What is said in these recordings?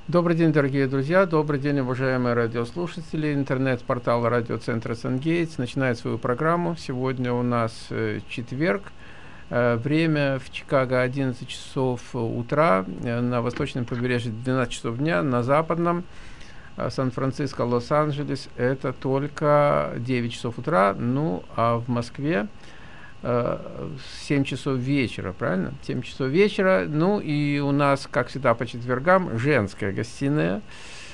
Добрый день, дорогие друзья, добрый день, уважаемые радиослушатели. Интернет-портал радиоцентра Сангейтс начинает свою программу. Сегодня у нас четверг. Время в Чикаго 11 часов утра, на восточном побережье 12 часов дня, на западном Сан-Франциско, Лос-Анджелес это только 9 часов утра, ну а в Москве 7 часов вечера, правильно? 7 часов вечера. Ну и у нас, как всегда, по четвергам женская гостиная.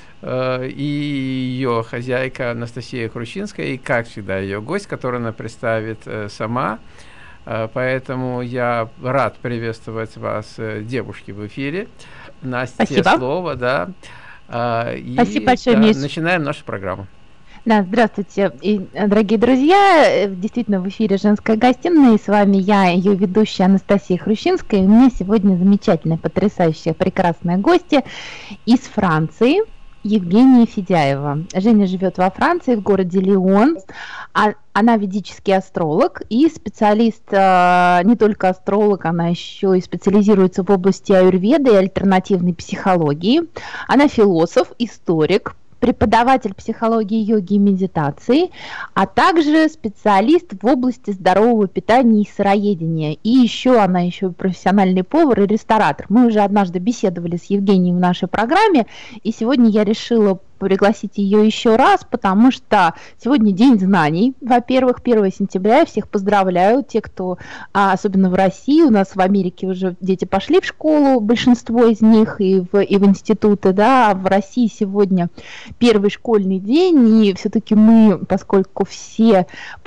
И ее хозяйка Анастасия Хрущинская, и, как всегда, ее гость, которую она представит сама. Поэтому я рад приветствовать вас, девушки, в эфире. Настя, Спасибо. слово, да. Спасибо большое, да, Миш. начинаем нашу программу. Да, здравствуйте, дорогие друзья. Действительно, в эфире «Женская гостиная», и с вами я, ее ведущая Анастасия Хрущинская. И у меня сегодня замечательная, потрясающая, прекрасная гостья из Франции, Евгения Федяева. Женя живет во Франции, в городе Лион. Она ведический астролог и специалист, не только астролог, она еще и специализируется в области аюрведы и альтернативной психологии. Она философ, историк, преподаватель психологии, йоги и медитации, а также специалист в области здорового питания и сыроедения. И еще она еще профессиональный повар и ресторатор. Мы уже однажды беседовали с Евгением в нашей программе, и сегодня я решила пригласить ее еще раз, потому что сегодня День знаний. Во-первых, 1 сентября, я всех поздравляю, те, кто, особенно в России, у нас в Америке уже дети пошли в школу, большинство из них, и в институты, да, а в России сегодня первый школьный день, и все-таки мы, поскольку все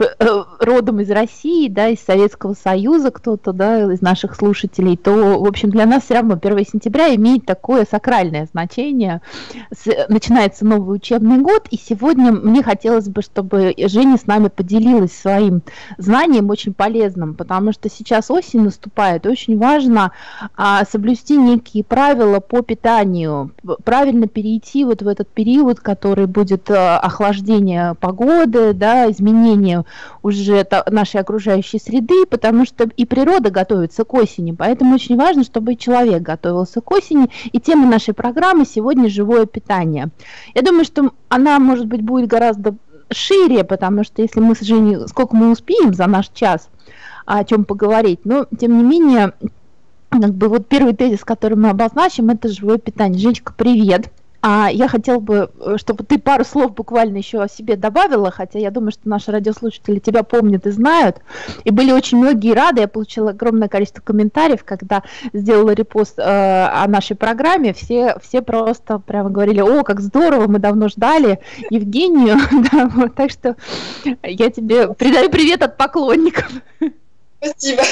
родом из России, да, из Советского Союза, кто-то, да, из наших слушателей, то, в общем, для нас все равно 1 сентября имеет такое сакральное значение. Начинается новый учебный год, и сегодня мне хотелось бы, чтобы Женя с нами поделилась своим знанием очень полезным, потому что сейчас осень наступает, очень важно соблюсти некие правила по питанию, правильно перейти вот в этот период, который будет охлаждение погоды, да, изменение уже нашей окружающей среды, потому что и природа готовится к осени, поэтому очень важно, чтобы и человек готовился к осени, и тема нашей программы сегодня живое питание. Я думаю, что она, может быть, будет гораздо шире, потому что если мы с Женей, сколько мы успеем за наш час о чем поговорить, но, тем не менее, как бы вот первый тезис, который мы обозначим, это живое питание. Женечка, привет! Я хотела бы, чтобы ты пару слов буквально еще о себе добавила, хотя я думаю, что наши радиослушатели тебя помнят и знают, и были очень многие рады, я получила огромное количество комментариев, когда сделала репост о нашей программе, все просто прямо говорили: о, как здорово, мы давно ждали Евгению, да, вот, так что я тебе передаю привет от поклонников. Спасибо.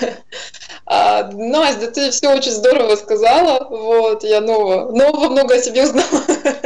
Настя, ты все очень здорово сказала. Вот, я нового много о себе узнала.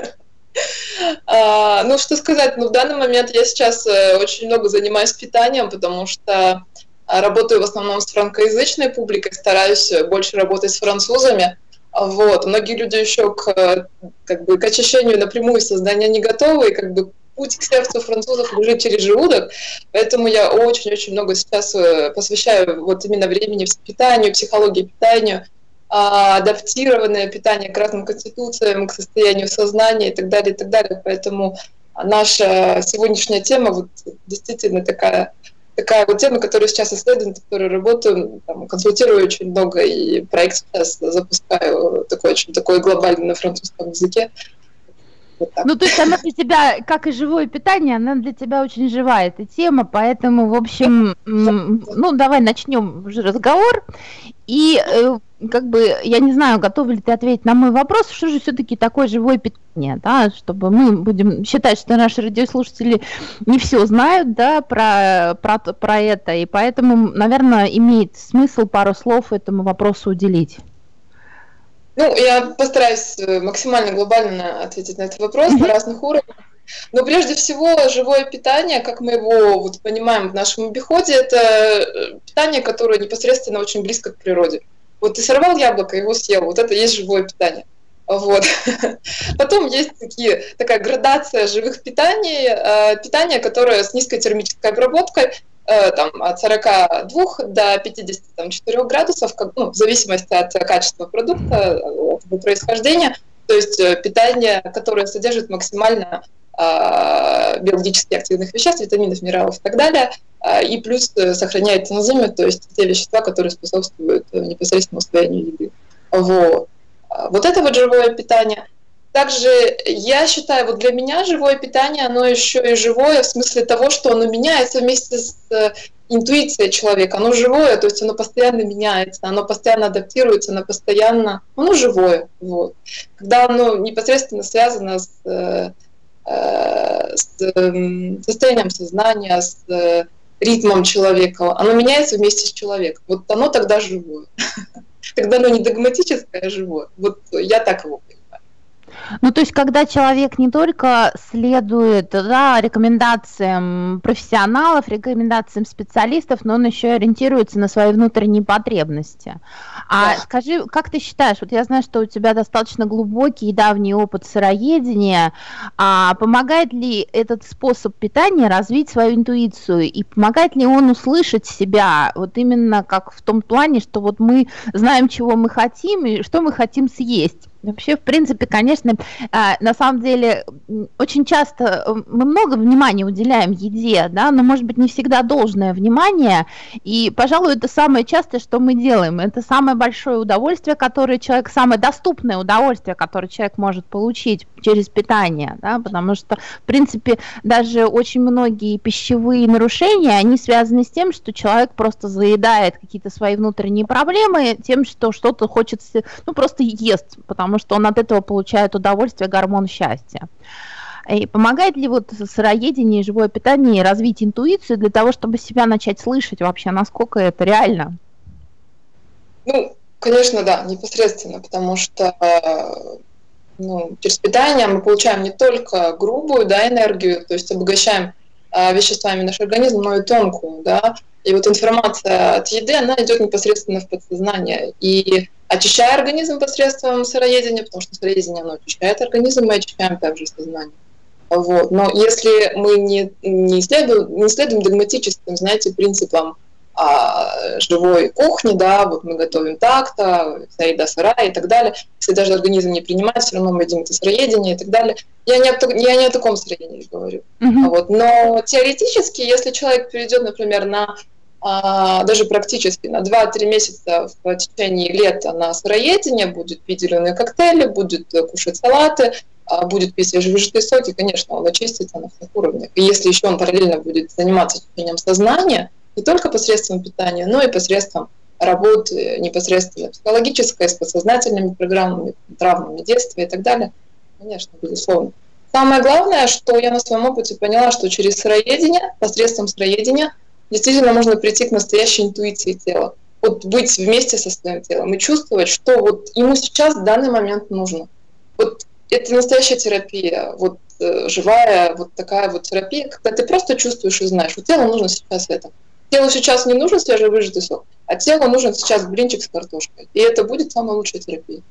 Ну, что сказать, в данный момент я сейчас очень много занимаюсь питанием, потому что работаю в основном с франкоязычной публикой, стараюсь больше работать с французами. Вот. Многие люди еще к очищению напрямую сознания не готовы, и путь к сердцу французов лежит через желудок, поэтому я очень-очень много сейчас посвящаю вот именно времени питанию, психологии питанию, адаптированное питание к разным конституциям, к состоянию сознания и так далее, и так далее. Поэтому наша сегодняшняя тема вот действительно такая вот тема, которую сейчас исследую, над которой работаю, консультирую очень много, и проект сейчас запускаю такой глобальный на французском языке. Вот ну, то есть она для тебя, как и живое питание, она для тебя очень живая, эта тема, поэтому, в общем, ну, давай начнем уже разговор. И, я не знаю, готова ли ты ответить на мой вопрос, что же все-таки такое живое питание, да, чтобы мы будем считать, что наши радиослушатели не все знают, да, про это, и поэтому, наверное, имеет смысл пару слов этому вопросу уделить. Ну, я постараюсь максимально глобально ответить на этот вопрос на разных уровнях. Но прежде всего, живое питание, как мы его понимаем в нашем обиходе, это питание, которое непосредственно очень близко к природе. Вот ты сорвал яблоко, его съел, вот это и есть живое питание. Вот. Потом есть такая градация живых питаний, питание, которое с низкой термической обработкой, от 42 до 54 градусов, в зависимости от качества продукта, от его происхождения. То есть питание, которое содержит максимально биологически активных веществ, витаминов, минералов и так далее, и плюс сохраняет энзимы, то есть те вещества, которые способствуют непосредственно усвоению еды. Вот это вот живое питание. Также я считаю, вот для меня живое питание, оно еще и живое в смысле того, что оно меняется вместе с интуицией человека. Оно живое, то есть оно постоянно меняется, оно постоянно адаптируется, оно живое. Вот. Когда оно непосредственно связано с состоянием сознания, с ритмом человека, оно меняется вместе с человеком. Вот оно тогда живое. Когда оно не догматическое, а живое. Вот я так его понимаю. Ну, то есть, когда человек не только следует рекомендациям профессионалов, рекомендациям специалистов, но он еще и ориентируется на свои внутренние потребности. А скажи, как ты считаешь, вот я знаю, что у тебя достаточно глубокий и давний опыт сыроедения, помогает ли этот способ питания развить свою интуицию, и помогает ли он услышать себя, вот именно как в том плане, что вот мы знаем, чего мы хотим и что мы хотим съесть? Вообще, в принципе, конечно, на самом деле, очень часто мы много внимания уделяем еде, да, но, может быть, не всегда должное внимание, и, пожалуй, это самое частое, что мы делаем, это самое большое удовольствие, которое человек, самое доступное удовольствие, которое человек может получить через питание, да, потому что, в принципе, даже очень многие пищевые нарушения, они связаны с тем, что человек просто заедает какие-то свои внутренние проблемы тем, что что-то хочется, ну, просто ест, потому что он от этого получает удовольствие, гормон счастья. И помогает ли вот сыроедение и живое питание развить интуицию для того, чтобы себя начать слышать вообще, насколько это реально? Ну, конечно, да, непосредственно, потому что через питание мы получаем не только грубую, да, энергию, то есть обогащаем веществами наш организм, но и тонкую, да. И вот информация от еды, она идет непосредственно в подсознание. И очищая организм посредством сыроедения, потому что сыроедение, оно очищает организм, мы очищаем также сознание. Вот. Но если мы не следуем догматическим, знаете, принципам живой кухни, да, вот мы готовим так-то, еда сырая и так далее. Если даже организм не принимает, все равно мы едим это сыроедение и так далее. Я не о таком сыроедении говорю. Вот. Но теоретически, если человек перейдет, например, даже практически на 2-3 месяца в течение лета на сыроедение, будет пить зеленые коктейли, будет кушать салаты, будет пить свежевыжатые соки, конечно, он очистится на всех уровнях. И если еще он параллельно будет заниматься очищением сознания, не только посредством питания, но и посредством работы непосредственно психологической, с подсознательными программами, травмами детства и так далее, конечно, безусловно. Самое главное, что я на своем опыте поняла, что через сыроедение, посредством сыроедения, действительно можно прийти к настоящей интуиции тела. Вот быть вместе со своим телом и чувствовать, что вот ему сейчас в данный момент нужно. Вот это настоящая терапия, вот живая вот такая вот терапия, когда ты просто чувствуешь и знаешь, что телу нужно сейчас это. Телу сейчас не нужен свежевыжатый сок, а телу нужен сейчас блинчик с картошкой. И это будет самая лучшая терапия.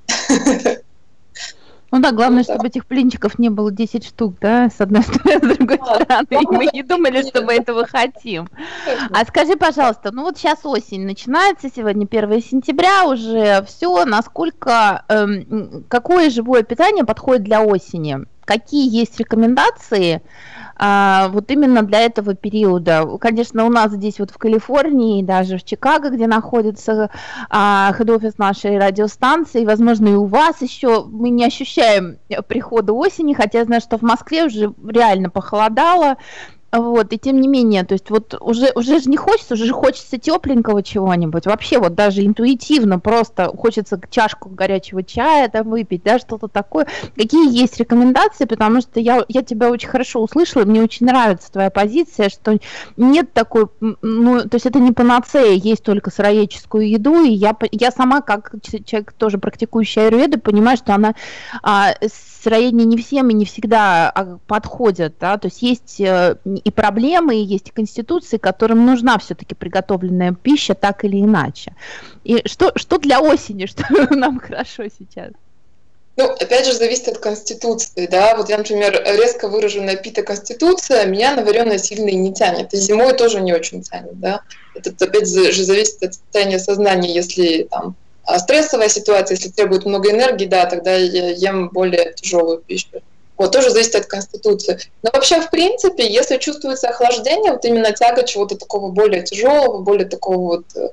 Ну да, главное, чтобы этих блинчиков не было 10 штук, да, с одной стороны, с другой стороны. И мы не думали, что мы этого хотим. А скажи, пожалуйста, ну вот сейчас осень начинается, сегодня 1 сентября, уже все, насколько, какое живое питание подходит для осени? Какие есть рекомендации вот именно для этого периода? Конечно, у нас здесь вот в Калифорнии, даже в Чикаго, где находится хед-офис нашей радиостанции, возможно, и у вас еще мы не ощущаем прихода осени, хотя я знаю, что в Москве уже реально похолодало. Вот, и тем не менее, то есть вот уже же не хочется, уже хочется тепленького чего-нибудь, вообще вот даже интуитивно просто хочется чашку горячего чая там выпить, да, что-то такое. Какие есть рекомендации, потому что я тебя очень хорошо услышала, мне очень нравится твоя позиция, что нет такой, ну, то есть это не панацея, есть только сыроедческую еду, и я сама, как человек тоже практикующий аюрведу, понимаю, что она сыроедение не всем и не всегда подходят, да, то есть есть и проблемы, и есть конституции, которым нужна все-таки приготовленная пища так или иначе. И что для осени, что нам хорошо сейчас? Ну, опять же, зависит от конституции, да, вот я, например, резко выраженная пита-конституция, меня на вареное сильно и не тянет, и зимой тоже не очень тянет, да, это опять же зависит от состояния сознания, если там стрессовая ситуация, если требует много энергии, да, тогда я ем более тяжелую пищу. Вот, тоже зависит от конституции. Но вообще, в принципе, если чувствуется охлаждение, вот именно тяга чего-то такого более тяжелого, более такого вот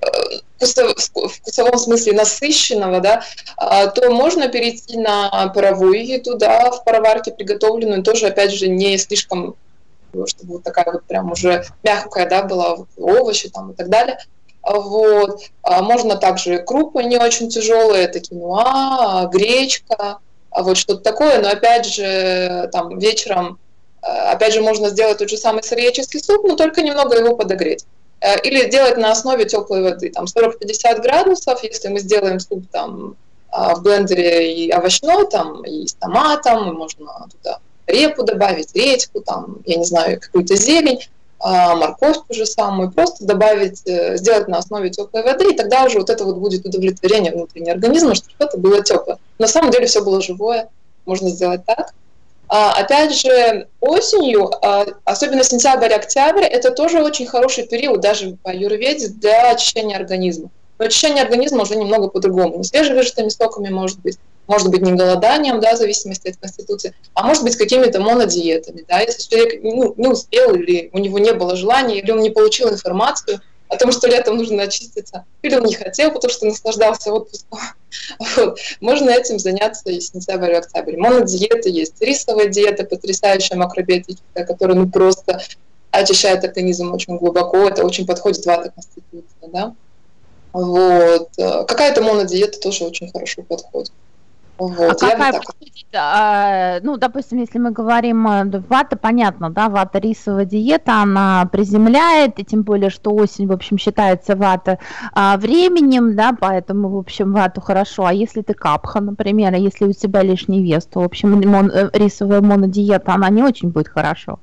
в вкусовом смысле насыщенного, да, то можно перейти на паровую еду, да, в пароварке приготовленную, тоже, опять же, не слишком, чтобы вот такая вот прям уже мягкая, да, была, вот, овощи там и так далее. Вот. Можно также крупы не очень тяжелые, это киноа, гречка, вот что-то такое, но опять же, там вечером, опять же, можно сделать тот же самый сыроедческий суп, но только немного его подогреть. Или делать на основе теплой воды, там 40-50 градусов, если мы сделаем суп там в блендере и овощной, там, и с томатом, и можно туда репу добавить, редьку, там, я не знаю, какую-то зелень, морковь ту же самую, просто добавить, сделать на основе теплой воды, и тогда уже вот это вот будет удовлетворение внутреннего организма, что что-то было теплое. На самом деле все было живое, можно сделать так. Опять же, осенью, особенно сентябрь-октябрь, это тоже очень хороший период, даже по аюрведе, для очищения организма. Но очищение организма уже немного по-другому. Не свежевыжатыми соками, может быть не голоданием, да, в зависимости от конституции, а может быть какими-то монодиетами. Да, если человек не успел, или у него не было желания, или он не получил информацию о том, что летом нужно очиститься, или он не хотел, потому что наслаждался отпуском. Вот. Можно этим заняться и сентябрь, и октябрь. Монодиеты есть. Рисовая диета, потрясающая макробиотическая, которая просто очищает организм очень глубоко. Это очень подходит вата конституция. Да? Вот. Какая-то монодиета тоже очень хорошо подходит. Вот, какая подходит, ну, допустим, если мы говорим вата, понятно, да, вата рисовая диета, она приземляет, и тем более, что осень, в общем, считается вата временем, да, поэтому, в общем, вату хорошо, а если ты капха, например, если у тебя лишний вес, то, в общем, рисовая монодиета, она не очень будет хорошо.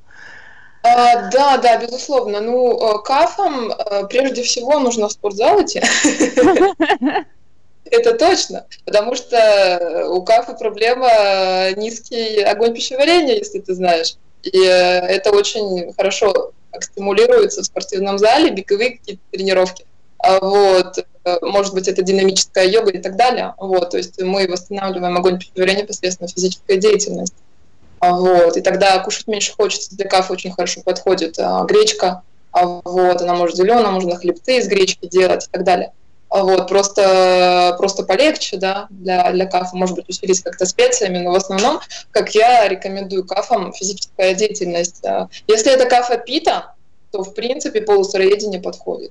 Да, безусловно, ну, кафам прежде всего нужно в спортзал идти. Это точно, потому что у кафы проблема низкий огонь пищеварения, если ты знаешь. И это очень хорошо стимулируется в спортивном зале, беговые какие-то тренировки. Вот. Может быть, это динамическая йога и так далее. Вот. То есть мы восстанавливаем огонь пищеварения посредством физической деятельности. Вот. И тогда кушать меньше хочется. Для кафы очень хорошо подходит гречка. Вот. Она может зеленая, можно хлебцы из гречки делать и так далее. Вот, просто полегче, да, для кафа, может быть, усилить как-то специями, но в основном, как я рекомендую кафам, физическая деятельность. Если это кафа пита, то, в принципе, полусыроедение подходит.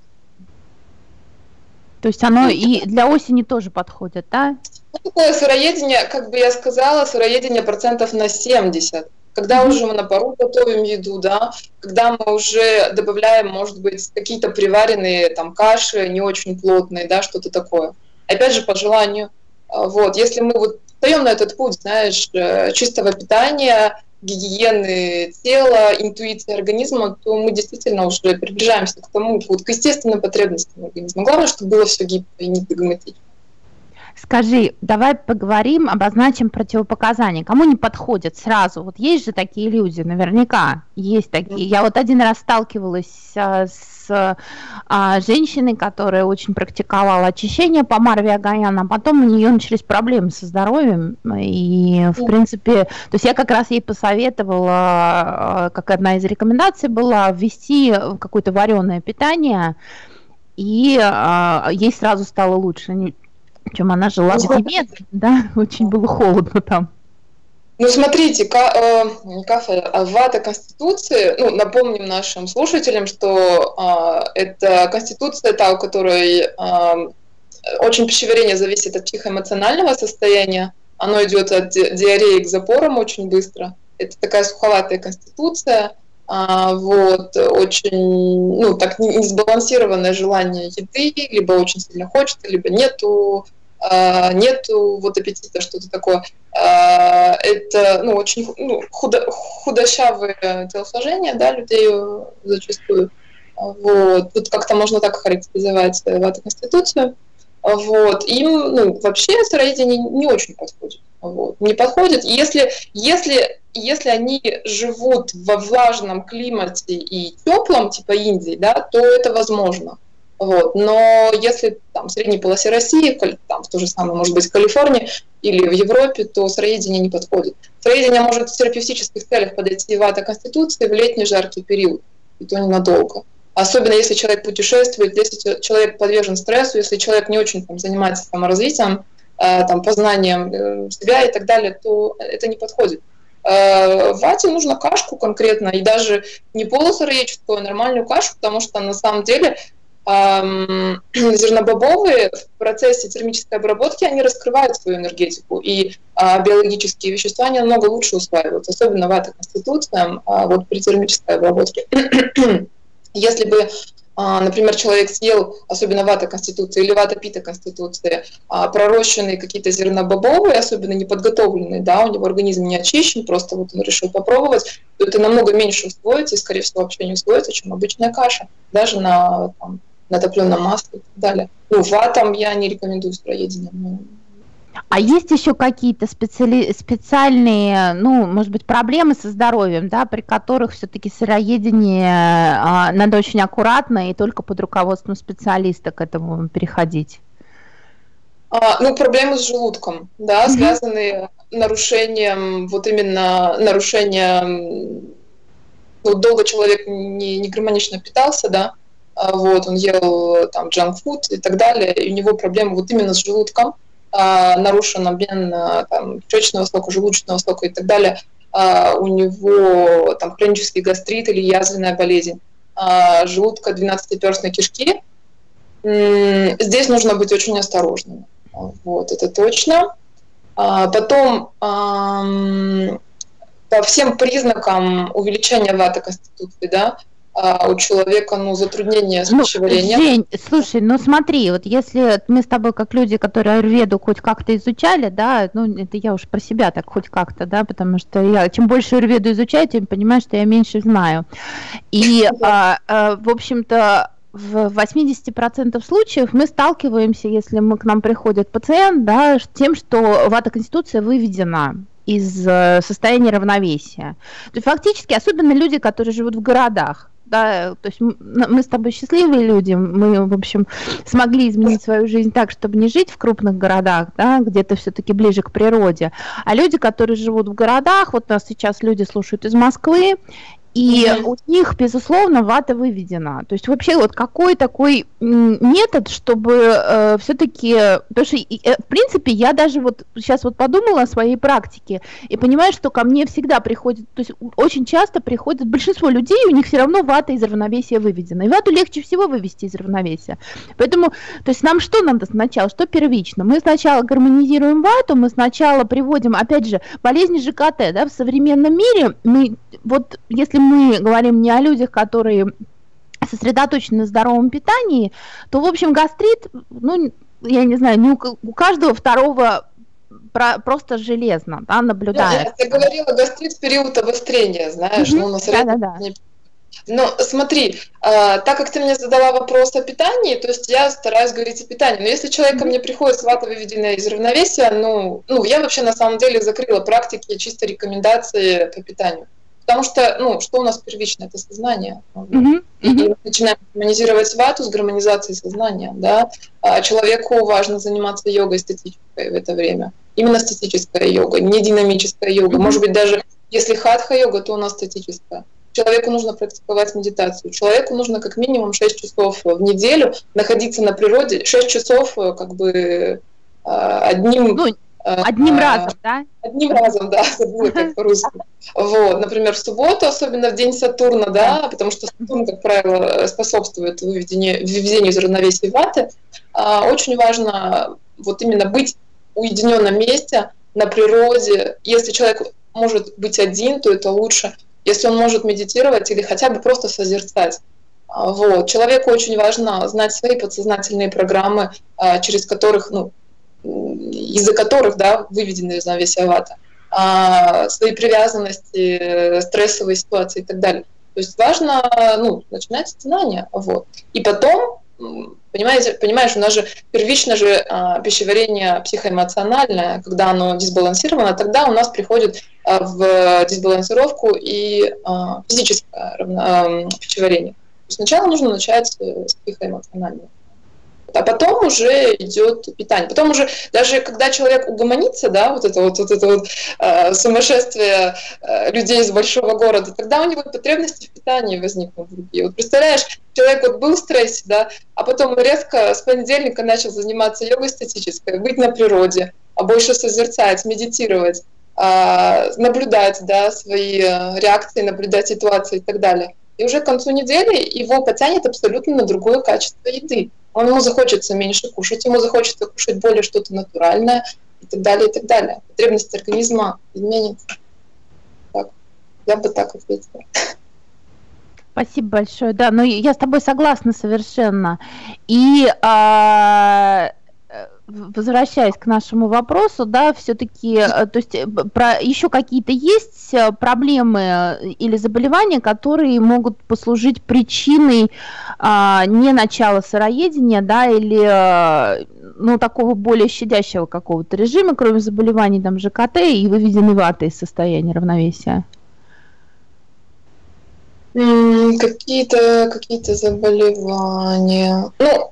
То есть оно и для осени тоже подходит, да? Такое сыроедение, как бы я сказала, сыроедение процентов на 70%. Когда уже мы на пару готовим еду, да, когда мы уже добавляем, может быть, какие-то приваренные там каши, не очень плотные, да, что-то такое. Опять же, по желанию. Вот, если мы вот встаем на этот путь, знаешь, чистого питания, гигиены тела, интуиции организма, то мы действительно уже приближаемся к тому, вот, к естественным потребностям организма. Главное, чтобы было все гибко и не догматично. Скажи, давай поговорим, обозначим противопоказания. Кому не подходит сразу? Вот есть же такие люди, наверняка есть такие. Я вот один раз сталкивалась с женщиной, которая очень практиковала очищение по Марве Агаян, а потом у нее начались проблемы со здоровьем. И, в принципе, то есть я как раз ей посоветовала, как одна из рекомендаций была, ввести какое-то вареное питание, и ей сразу стало лучше. Причем она жила в зиме, да, очень было холодно там. Ну, смотрите, не кафа, а вата Конституции, ну, напомним нашим слушателям, что это Конституция, та, у которой очень пищеварение зависит от психоэмоционального состояния, оно идет от диареи к запорам очень быстро. Это такая суховатая Конституция, вот, очень, ну, так несбалансированное желание еды, либо очень сильно хочется, либо нету вот аппетита, что-то такое. Это, ну, очень худощавые телосложения, да, людей зачастую. Вот. Тут как-то можно так характеризовать вата Конституцию. Вот. Им, ну, вообще сыроедение не очень подходит. Вот. Не подходит. Если они живут во влажном климате и теплом, типа Индии, да, то это возможно. Вот. Но если там, в средней полосе России, там, то же самое может быть в Калифорнии или в Европе, то сыроедение не подходит. Сыроедение может в терапевтических целях подойти вата конституции в летний жаркий период, и то ненадолго. Особенно если человек путешествует, если человек подвержен стрессу, если человек не очень там, занимается саморазвитием, там, познанием себя и так далее, то это не подходит. Вате нужно кашку конкретно, и даже не полусыроедческую, а нормальную кашу, потому что на самом деле зернобобовые в процессе термической обработки, они раскрывают свою энергетику, и биологические вещества они намного лучше усваиваются, особенно вата конституция, вот при термической обработке. Если бы, например, человек съел, особенно вата конституции или вата пита конституции, пророщенные какие-то зернобобовые, особенно неподготовленные, да, у него организм не очищен, просто вот он решил попробовать, то это намного меньше усвоится и, скорее всего, вообще не усвоится, чем обычная каша, даже на топленом масле и так далее. Ну, ватам я не рекомендую сыроедение. А есть еще какие-то специальные, ну, может быть, проблемы со здоровьем, да, при которых все-таки сыроедение надо очень аккуратно и только под руководством специалиста к этому переходить? Ну, проблемы с желудком, да, связанные с нарушением, вот именно нарушением, ну, долго человек не гармонично питался, да, вот, он ел там джанк-фуд и так далее, и у него проблемы вот именно с желудком, нарушен обмен там, кишечного сока, желудочного сока и так далее, у него там хронический гастрит или язвенная болезнь желудка, 12-перстной кишки. Здесь нужно быть очень осторожным. Вот, это точно. Потом по всем признакам увеличения вата конституции, да, у человека, ну, затруднение с пищеварением. Жень, слушай, ну смотри, вот если мы с тобой как люди, которые аюрведу хоть как-то изучали, да, ну это я уж про себя так хоть как-то, да, потому что я чем больше аюрведу изучаю, тем понимаю, что я меньше знаю. И, в общем-то, в 80% случаев мы сталкиваемся, если к нам приходит пациент, да, с тем, что вата конституция выведена из состояния равновесия. То есть фактически, особенно люди, которые живут в городах, да, то есть мы с тобой счастливые люди, мы, в общем, смогли изменить свою жизнь так, чтобы не жить в крупных городах, да, где-то все-таки ближе к природе, а люди, которые живут в городах, вот нас сейчас люди слушают из Москвы, и у них, безусловно, вата выведена. То есть вообще вот какой такой метод, чтобы все-таки... Потому что, в принципе, я даже вот сейчас вот подумала о своей практике и понимаю, что ко мне всегда приходит... То есть очень часто приходит большинство людей, у них все равно вата из равновесия выведена. И вату легче всего вывести из равновесия. Поэтому, то есть нам что надо сначала? Что первично? Мы сначала гармонизируем вату, мы сначала приводим, опять же, болезни ЖКТ, да, в современном мире мы... Вот если мы говорим не о людях, которые сосредоточены на здоровом питании, то, в общем, гастрит, ну, я не знаю, не у каждого второго просто железно, да, наблюдается. Я говорила, гастрит в период обострения, знаешь, ну, на среднем... Да. Ну, смотри, так как ты мне задала вопрос о питании, то есть я стараюсь говорить о питании. Но если человек ко мне приходит с ватой, выведенной из равновесия, ну, я вообще на самом деле закрыла практики, чисто рекомендации по питанию. Потому что, ну, что у нас первично? Это сознание. И мы начинаем гармонизировать вату с гармонизацией сознания, да. Человеку важно заниматься йогой эстетической в это время. Именно эстетическая йога, не динамическая йога. Может быть, даже если хатха-йога, то у нас статическая. Человеку нужно практиковать медитацию. Человеку нужно как минимум 6 часов в неделю находиться на природе. 6 часов как бы одним разом, да? Одним разом, да, забыла как по-русски. Вот, например, в субботу, особенно в день Сатурна, да, потому что Сатурн, как правило, способствует выведению из равновесия ваты. Очень важно вот именно быть в уединенном месте, на природе. Если человек может быть один, то это лучше. Если он может медитировать или хотя бы просто созерцать. Вот. Человеку очень важно знать свои подсознательные программы, через которых, ну, из-за которых, да, выведены из равновесия вата, свои привязанности, стрессовые ситуации и так далее. То есть важно, ну, начинать с знания. Вот. И потом, понимаешь, у нас же первично же пищеварение психоэмоциональное, когда оно дисбалансировано, тогда у нас приходит в дисбалансировку и физическое пищеварение. Сначала нужно начать с психоэмоционального. А потом уже идет питание. Потом уже, даже когда человек угомонится, да, вот это сумасшествие людей из большого города, тогда у него потребности в питании возникнут другие. Вот представляешь, человек вот был в стрессе, да, а потом резко с понедельника начал заниматься йогой статической, быть на природе, а больше созерцать, медитировать, наблюдать, да, свои реакции, наблюдать ситуации и так далее. И уже к концу недели его потянет абсолютно на другое качество еды. Ему захочется меньше кушать, ему захочется кушать более что-то натуральное и так далее, и так далее. Потребность организма изменится. Так. Я бы так ответила. Спасибо большое. Да, но я с тобой согласна совершенно. И возвращаясь к нашему вопросу, да, все-таки, то есть еще какие-то есть проблемы или заболевания, которые могут послужить причиной не начала сыроедения, да, или такого более щадящего какого-то режима, кроме заболеваний там ЖКТ и выведенной ваты из состояния равновесия? Какие-то заболевания.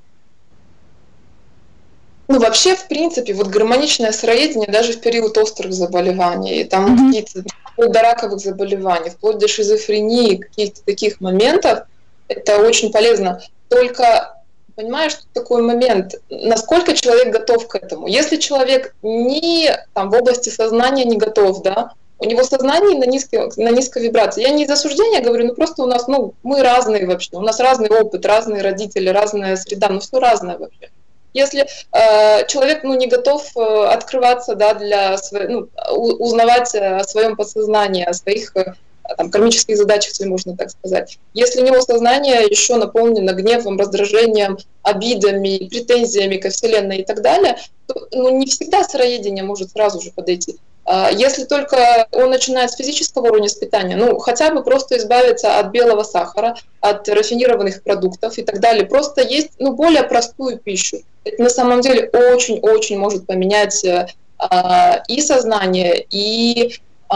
Вообще, в принципе, вот гармоничное сыроедение даже в период острых заболеваний, там какие-то вплоть до раковых заболеваний, вплоть до шизофрении, каких-то таких моментов, это очень полезно. Только, понимаешь, что такой момент, насколько человек готов к этому. Если человек не там, в области сознания не готов, да, у него сознание на низкой вибрации. Я не из осуждения говорю, просто у нас, мы разные вообще, у нас разный опыт, разные родители, разная среда, все разное вообще. Если человек не готов открываться, да, узнавать о своем подсознании, о своих кармических задачах, если можно так сказать. Если у него сознание еще наполнено гневом, раздражением, обидами, претензиями ко Вселенной и так далее, то не всегда сыроедение может сразу же подойти. Если только он начинает с физического уровня с питания, хотя бы просто избавиться от белого сахара, от рафинированных продуктов и так далее, просто есть более простую пищу. Это на самом деле очень-очень может поменять и сознание, и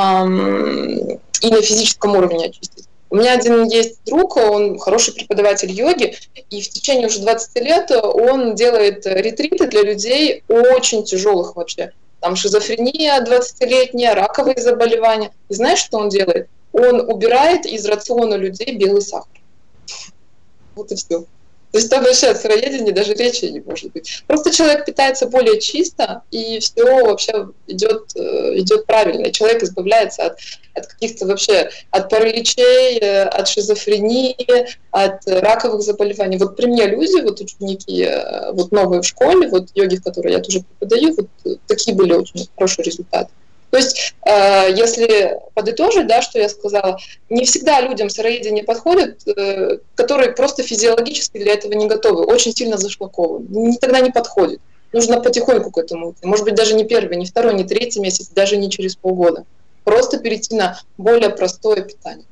на физическом уровне очистить. У меня один есть друг, он хороший преподаватель йоги, и в течение уже 20 лет он делает ретриты для людей очень тяжелых вообще. Там шизофрения 20-летняя, раковые заболевания. И знаешь, что он делает? Он убирает из рациона людей белый сахар. Вот и все. То есть там вообще о сыроедении даже речи не может быть. Просто человек питается более чисто, и все вообще идет правильно. И человек избавляется от каких-то вообще, от параличей, от шизофрении, от раковых заболеваний. Вот при мне люди, ученики, новые в школе, йоги, в которой я тоже преподаю, такие были очень хорошие результаты. То есть, если подытожить, да, что я сказала, не всегда людям сыроедение подходит, которые просто физиологически для этого не готовы, очень сильно зашлакованы, тогда не подходит. Нужно потихоньку к этому идти. Может быть, даже не первый, не второй, не третий месяц, даже не через полгода. Просто перейти на более простое питание.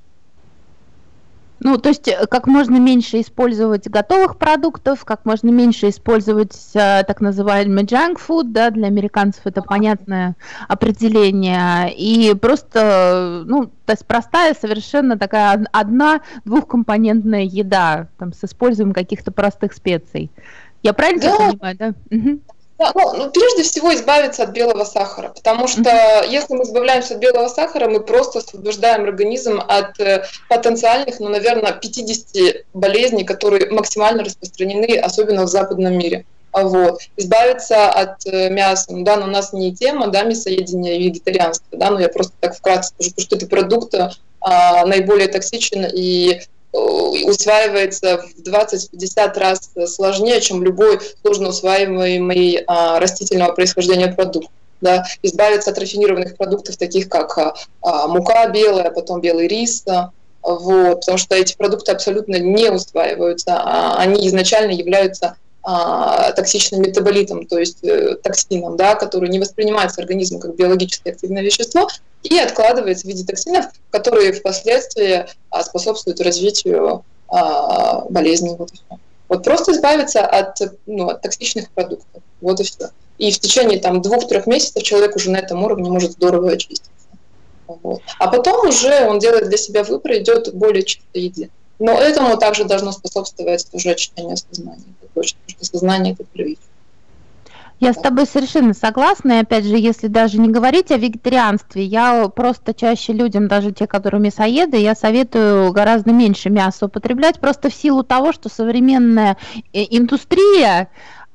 То есть как можно меньше использовать готовых продуктов, как можно меньше использовать так называемый junk food, да, для американцев это понятное определение, и просто, то есть простая совершенно такая двухкомпонентная еда, там, с использованием каких-то простых специй. Я правильно понимаю, да? Угу. Да, прежде всего избавиться от белого сахара, потому что если мы избавляемся от белого сахара, мы просто освобождаем организм от потенциальных, наверное, 50 болезней, которые максимально распространены, особенно в западном мире. Избавиться от мяса. Но у нас не тема, мясоедения и вегетарианства, но я просто так вкратце скажу, что это продукт наиболее токсичен и усваивается в 20-50 раз сложнее, чем любой сложно усваиваемый растительного происхождения продукт. Да? Избавиться от рафинированных продуктов, таких как мука белая, потом белый рис, потому что эти продукты абсолютно не усваиваются, они изначально являются токсичным метаболитом, то есть токсином, да, который не воспринимается организмом как биологически активное вещество и откладывается в виде токсинов, которые впоследствии способствуют развитию болезней. Просто избавиться от токсичных продуктов. Вот и все. И в течение 2-3 месяцев человек уже на этом уровне может здорово очиститься. А потом уже он делает для себя выбор и идет к более чистой еде. Но этому также должно способствовать уже очищение сознания. Это точно, потому что сознание – это первичное. Я с тобой совершенно согласна, и опять же, если даже не говорить о вегетарианстве, я просто чаще людям, даже те, которые мясоеды, я советую гораздо меньше мяса употреблять, просто в силу того, что современная индустрия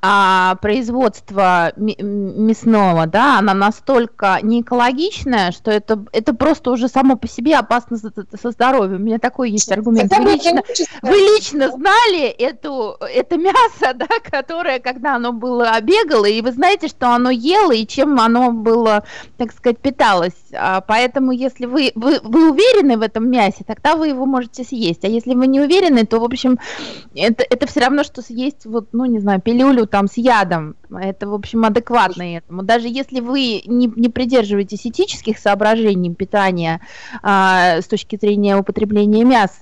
производства мясного, да, она настолько неэкологичная, что это просто уже само по себе опасно со здоровьем. У меня такой есть аргумент. Вы лично знали это мясо, да, которое, когда оно было обегало, и вы знаете, что оно ело, и чем оно было, так сказать, питалось. Поэтому, если вы уверены в этом мясе, тогда вы его можете съесть. А если вы не уверены, то, в общем, это все равно, что съесть, вот, ну, не знаю, пилюлю там с ядом. Это, в общем, адекватно этому. Даже если вы не придерживаетесь этических соображений питания с точки зрения употребления мяса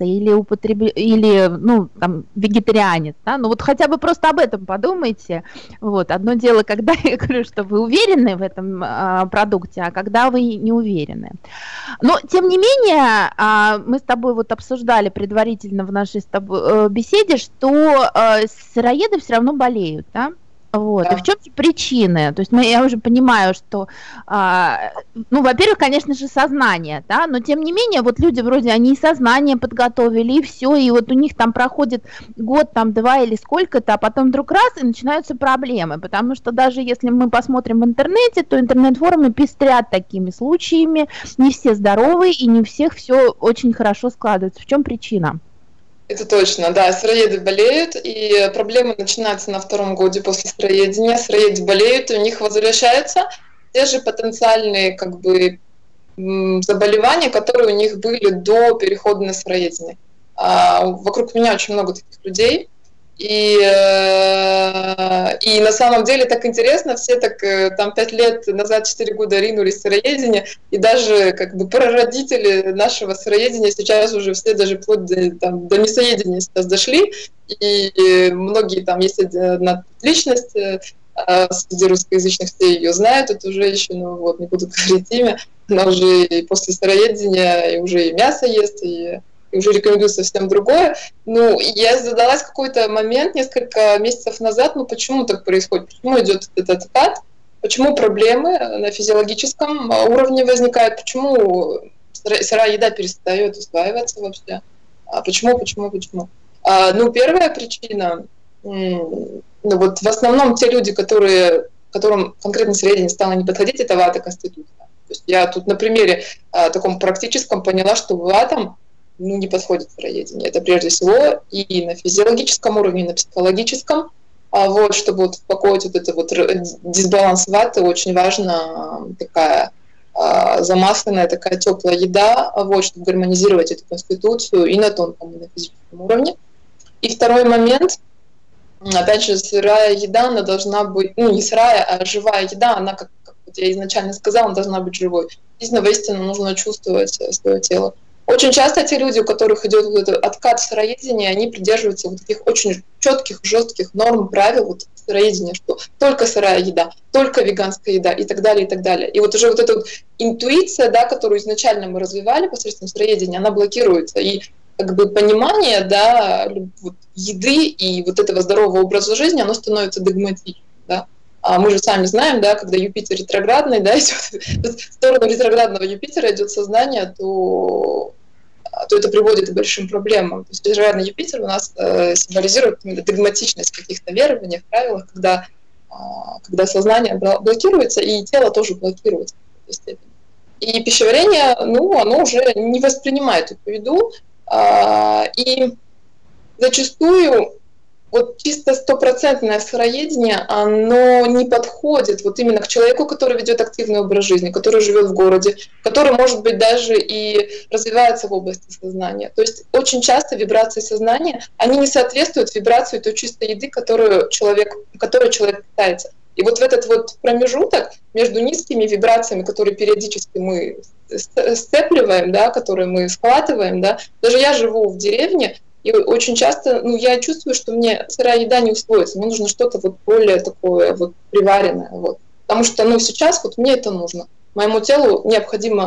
или ну, там, вегетарианец, да, ну вот хотя бы просто об этом подумайте. Вот. Одно дело, когда я говорю, что вы уверены в этом продукте, а когда вы не уверены. Но, тем не менее, мы с тобой вот обсуждали предварительно в нашей с тобой беседе, что сыроеды все равно болеют, да? Вот. Да. И в чем же причины? То есть я уже понимаю, что, ну, во-первых, конечно же, сознание, да, но тем не менее, вот люди вроде, они и сознание подготовили, и все, и вот у них там проходит год, там, 2 или сколько-то, а потом вдруг раз, и начинаются проблемы, потому что даже если мы посмотрим в интернете, то интернет-форумы пестрят такими случаями, не все здоровы, и не у всех все очень хорошо складывается. В чем причина? Это точно, да, сыроеды болеют, и проблемы начинаются на 2-м годе после сыроедения. Сыроеды болеют, и у них возвращаются те же потенциальные как бы заболевания, которые у них были до перехода на сыроедение. Вокруг меня очень много таких людей, и на самом деле так интересно, все так там 5 лет назад, 4 года ринулись в сыроедение, и даже как бы прародители нашего сыроедения сейчас уже все даже вплоть до мясоедения сейчас дошли, и многие там есть одна личность среди русскоязычных, все ее знают, это уже еще, ну вот, не буду говорить имя, она уже и после сыроедения и уже и мясо ест, и уже рекомендую совсем другое. Ну, я задалась в какой-то момент, несколько месяцев назад, ну, почему так происходит, почему идет этот откат, почему проблемы на физиологическом уровне возникают, почему сырая еда перестает усваиваться вообще, почему. Ну, первая причина, ну, вот в основном те люди, которым конкретно сыроедение стало не подходить, это вата конституция. То есть я тут на примере таком практическом поняла, что ватам не подходит сыроедение. Это прежде всего и на физиологическом уровне, и на психологическом. Вот, чтобы вот успокоить вот этот вот дисбаланс ваты, очень важна такая замасленная, такая теплая еда, вот, чтобы гармонизировать эту конституцию и на тонком, и на физическом уровне. И второй момент, опять же, сырая еда, она должна быть, ну не сырая, а живая еда, она, как вот я изначально сказала, она должна быть живой. Действительно, воистину нужно чувствовать свое тело. Очень часто те люди, у которых идет вот этот откат в сыроедении, они придерживаются вот таких очень четких, жестких норм, правил вот сыроедения, что только сырая еда, только веганская еда и так далее, и так далее. И вот уже вот эта вот интуиция, да, которую изначально мы развивали посредством сыроедения, она блокируется. И как бы понимание, да, вот еды и вот этого здорового образа жизни, оно становится догматичным, да. А мы же сами знаем, да, когда Юпитер ретроградный, да, идет в сторону ретроградного Юпитера идет сознание, то это приводит к большим проблемам. То есть ретроградный Юпитер у нас символизирует догматичность в каких-то верованиях, правилах, когда сознание блокируется, и тело тоже блокируется в какой-то степени. И пищеварение, ну, оно уже не воспринимает эту еду, и зачастую вот чисто 100% сыроедение, оно не подходит вот именно к человеку, который ведет активный образ жизни, который живет в городе, который, может быть, даже и развивается в области сознания. То есть очень часто вибрации сознания, они не соответствуют вибрации той чистой еды, которой человек питается. И вот в этот вот промежуток между низкими вибрациями, которые периодически мы сцепливаем, да, которые мы схватываем, да, даже я живу в деревне, и очень часто, ну, я чувствую, что мне сырая еда не усвоится, мне нужно что-то вот более такое вот приваренное, вот. Потому что, ну, сейчас вот мне это нужно. Моему телу необходимо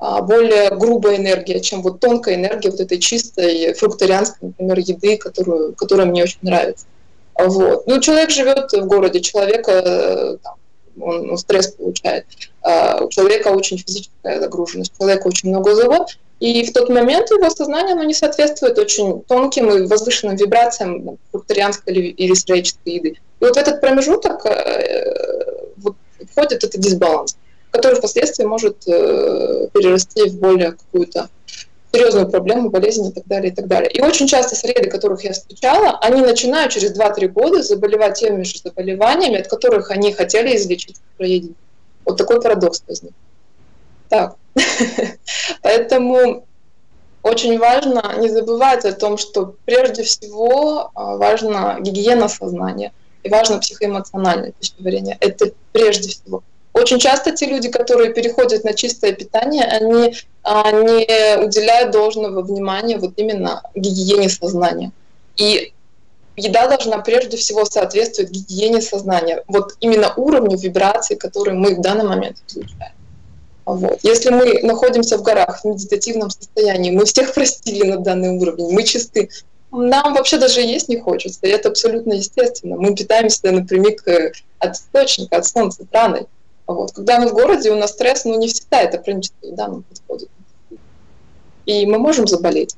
более грубая энергия, чем вот тонкая энергия вот этой чистой фрукторианской, например, еды, которая мне очень нравится. Вот. Ну, человек живет в городе, человека он стресс получает, у человека очень физическая загруженность, у человека очень много забот, и в тот момент его сознание оно не соответствует очень тонким и возвышенным вибрациям фрукторианской или сыроедческой еды. И вот в этот промежуток вот, входит этот дисбаланс, который впоследствии может перерасти в более какую-то серьезную проблему, болезнь и так далее, и так далее. И очень часто среды, которых я встречала, они начинают через 2-3 года заболевать теми же заболеваниями, от которых они хотели излечиться при едении. Вот такой парадокс возник. Так. Поэтому очень важно не забывать о том, что прежде всего важна гигиена сознания и важно психоэмоциональное пищеварение. Это прежде всего. Очень часто те люди, которые переходят на чистое питание, они не уделяют должного внимания вот именно гигиене сознания. И еда должна прежде всего соответствовать гигиене сознания, вот именно уровню вибраций, которые мы в данный момент излучаем. Вот. Если мы находимся в горах в медитативном состоянии, мы всех простили на данный уровень, мы чисты, нам вообще даже есть не хочется, и это абсолютно естественно. Мы питаемся напрямик от источника, от солнца, праной. Вот. Когда мы в городе, у нас стресс, не всегда это праническая еда нам подходит. И мы можем заболеть.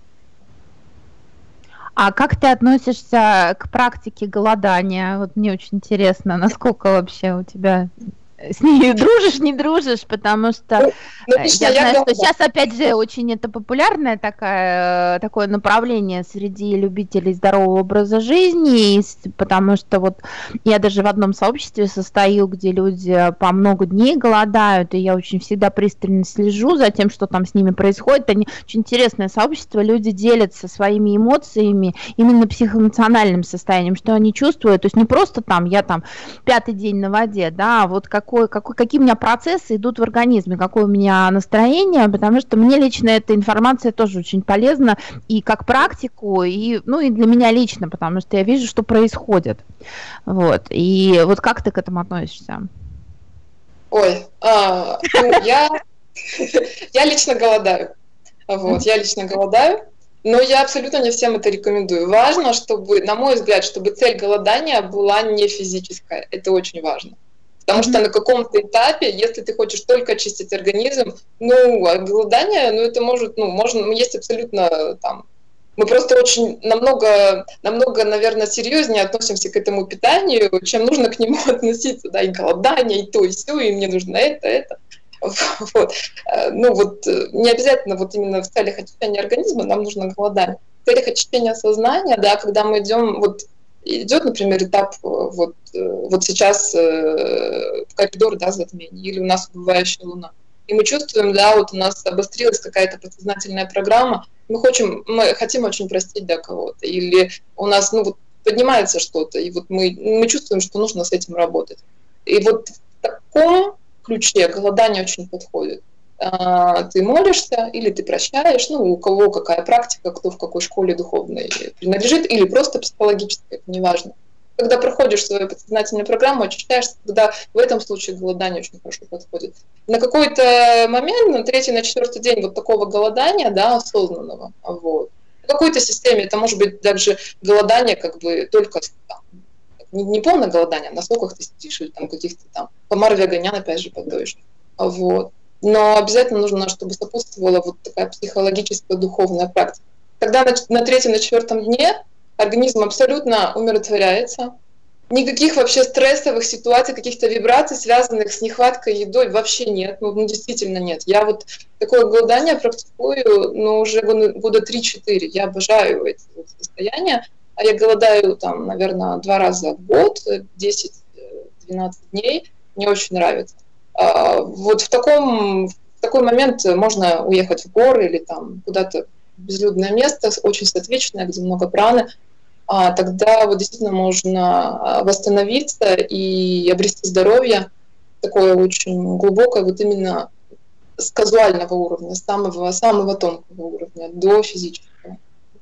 А как ты относишься к практике голодания? Вот мне очень интересно, насколько вообще у тебя с ней дружишь, не дружишь, потому что я знаю, что сейчас, опять же, очень это популярное такое направление среди любителей здорового образа жизни, потому что вот я даже в одном сообществе состою, где люди по много дней голодают, и я очень всегда пристально слежу за тем, что там с ними происходит. Они очень интересное сообщество, люди делятся своими эмоциями, именно психоэмоциональным состоянием, что они чувствуют, то есть не просто я 5-й день на воде, да, а вот какие у меня процессы идут в организме, какое у меня настроение, потому что мне лично эта информация тоже очень полезна и как практику, и для меня лично, потому что я вижу, что происходит. Вот. И вот как ты к этому относишься? Ой, я лично голодаю. Вот, я лично голодаю, но я абсолютно не всем это рекомендую. Важно, чтобы, на мой взгляд, чтобы цель голодания была не физическая. Это очень важно. Потому что на каком-то этапе, если ты хочешь только очистить организм, голодание, это можно, есть абсолютно мы просто очень намного, наверное, серьезнее относимся к этому питанию, чем нужно к нему относиться, да, и голодание, и то, и сё, и мне нужно это. Вот. Не обязательно именно в целях очищения организма нам нужно голодание. В целях очищения сознания, да, когда мы идет, например, этап вот сейчас коридор, да, затмений, или у нас убывающая луна. И мы чувствуем, да, вот у нас обострилась какая-то подсознательная программа, мы хотим очень простить, да, кого-то, или у нас, поднимается что-то, и вот мы чувствуем, что нужно с этим работать. И вот в таком ключе голодание очень подходит. Ты молишься или ты прощаешь, у кого какая практика, кто в какой школе духовной принадлежит, или просто психологической, это неважно. Когда проходишь свою подсознательную программу, очищаешься, тогда в этом случае голодание очень хорошо подходит. На какой-то момент, на 3-й, на 4-й день вот такого голодания, да, осознанного, вот. В какой-то системе это может быть даже голодание только не полное голодание, на скольких ты сидишь, или каких-то комар веганян опять же подоишь. Вот. Но обязательно нужно, чтобы сопутствовала вот такая психологическая духовная практика. Тогда на 3-м, на 4-м дне организм абсолютно умиротворяется. Никаких вообще стрессовых ситуаций, каких-то вибраций, связанных с нехваткой едой, вообще нет. Действительно нет. Я такое голодание практикую, уже года 3-4. Я обожаю эти состояния. А я голодаю, наверное, 2 раза в год, 10-12 дней. Мне очень нравится. Вот в такой момент можно уехать в горы или куда-то в безлюдное место, очень сатвичное, где много праны. Тогда действительно можно восстановиться и обрести здоровье такое очень глубокое, именно с казуального уровня, с самого тонкого уровня до физического.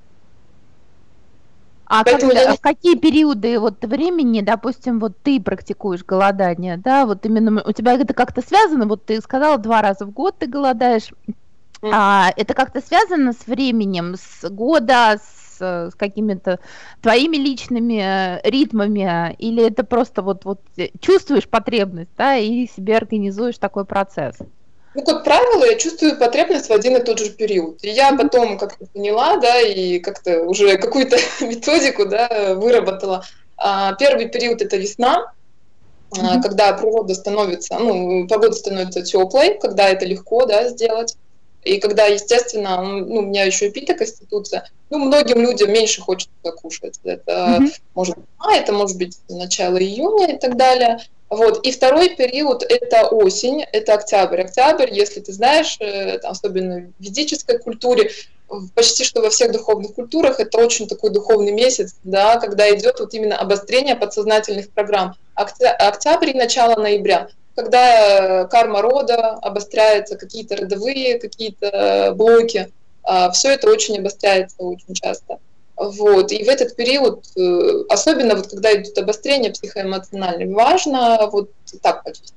А в какие периоды времени, допустим, ты практикуешь голодание, да, именно у тебя это как-то связано, ты сказала 2 раза в год ты голодаешь, Это как-то связано с временем, с года, с какими-то твоими личными ритмами, или это просто вот чувствуешь потребность, да, и себе организуешь такой процесс? Ну, как правило, я чувствую потребность в один и тот же период. И я потом как-то поняла, да, и как-то уже какую-то методику, да, выработала. Первый период – это весна, когда природа становится, ну, погода становится теплой, когда это легко, да, сделать. И когда, естественно, ну, у меня еще и пита-конституция, ну, многим людям меньше хочется кушать. Это может быть это может быть начало июня и так далее. Вот. И второй период – это осень, это октябрь. Октябрь, если ты знаешь, особенно в ведической культуре, почти что во всех духовных культурах, это очень такой духовный месяц, да, когда идет вот именно обострение подсознательных программ. Октябрь и начало ноября, когда карма рода обостряется, какие-то родовые, какие-то блоки, все это очень обостряется очень часто. Вот. И в этот период, особенно вот когда идет обострение психоэмоциональное, важно вот так почувствовать.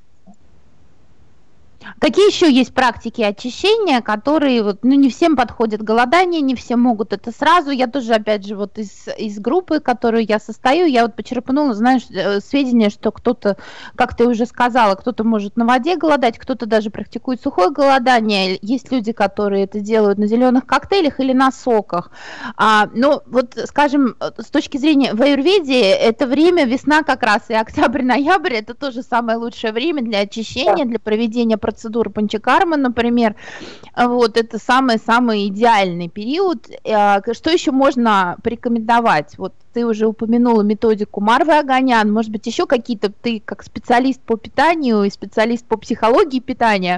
Какие еще есть практики очищения, которые вот, ну, не всем подходит голодание, не все могут это сразу. Я тоже, опять же, вот из группы, которую я состою, я вот почерпнула, знаешь, сведения, что кто-то, как ты уже сказала, кто-то может на воде голодать, кто-то даже практикует сухое голодание. Есть люди, которые это делают на зеленых коктейлях или на соках. Но вот, скажем, с точки зрения в аюрведе, это время, весна как раз, и октябрь-ноябрь, это тоже самое лучшее время для очищения, для проведения процедуры панчакармы, например. Вот, это самый-самый идеальный период. Что еще можно порекомендовать? Вот ты уже упомянула методику Марвы Аганян. Может быть, еще какие-то, ты как специалист по питанию и специалист по психологии питания,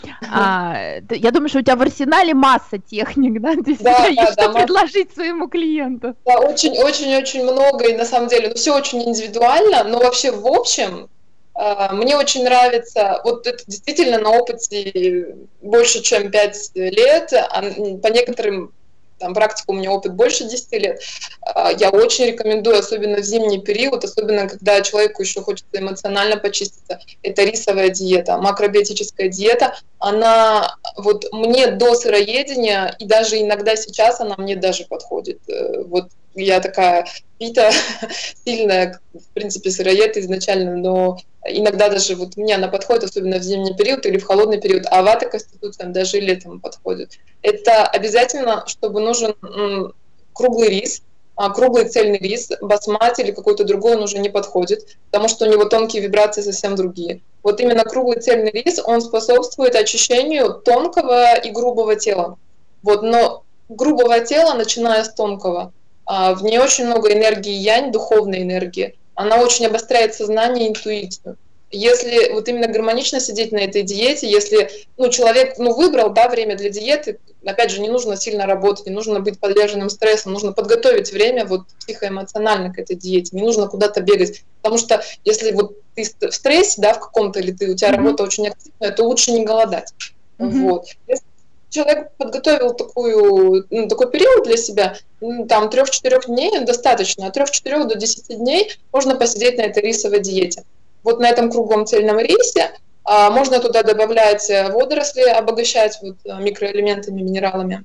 я думаю, что у тебя в арсенале масса техник, да? Ты есть что предложить своему клиенту. Да, очень-очень-очень много, и на самом деле, все очень индивидуально, но вообще в общем, мне очень нравится, вот это действительно на опыте больше, чем 5 лет, по некоторым практику у меня опыт больше 10 лет. Я очень рекомендую, особенно в зимний период, особенно когда человеку еще хочется эмоционально почиститься. Это рисовая диета, макробиотическая диета. Она вот мне до сыроедения, и даже иногда сейчас она мне даже подходит. Вот я такая пита сильная, в принципе, сыроед изначально, но иногда даже вот мне она подходит, особенно в зимний период или в холодный период, а вата-конституция даже летом подходит. Это обязательно, чтобы нужен круглый рис, круглый цельный рис, басмати или какой-то другой он уже не подходит, потому что у него тонкие вибрации совсем другие. Вот именно круглый цельный рис, он способствует очищению тонкого и грубого тела. Вот, но грубого тела, начиная с тонкого, в ней очень много энергии янь, духовной энергии. Она очень обостряет сознание и интуицию. Если вот именно гармонично сидеть на этой диете, если человек выбрал время для диеты, опять же, не нужно сильно работать, не нужно быть подверженным стрессу, нужно подготовить время вот психоэмоционально к этой диете, не нужно куда-то бегать. Потому что если вот ты в стрессе, в каком-то, или у тебя работа очень активная, то лучше не голодать. Вот. Если человек подготовил такой период для себя, 3-4 дней достаточно, от 3-4 до 10 дней можно посидеть на этой рисовой диете. Вот на этом круглом цельном рисе можно туда добавлять водоросли, обогащать микроэлементами, минералами.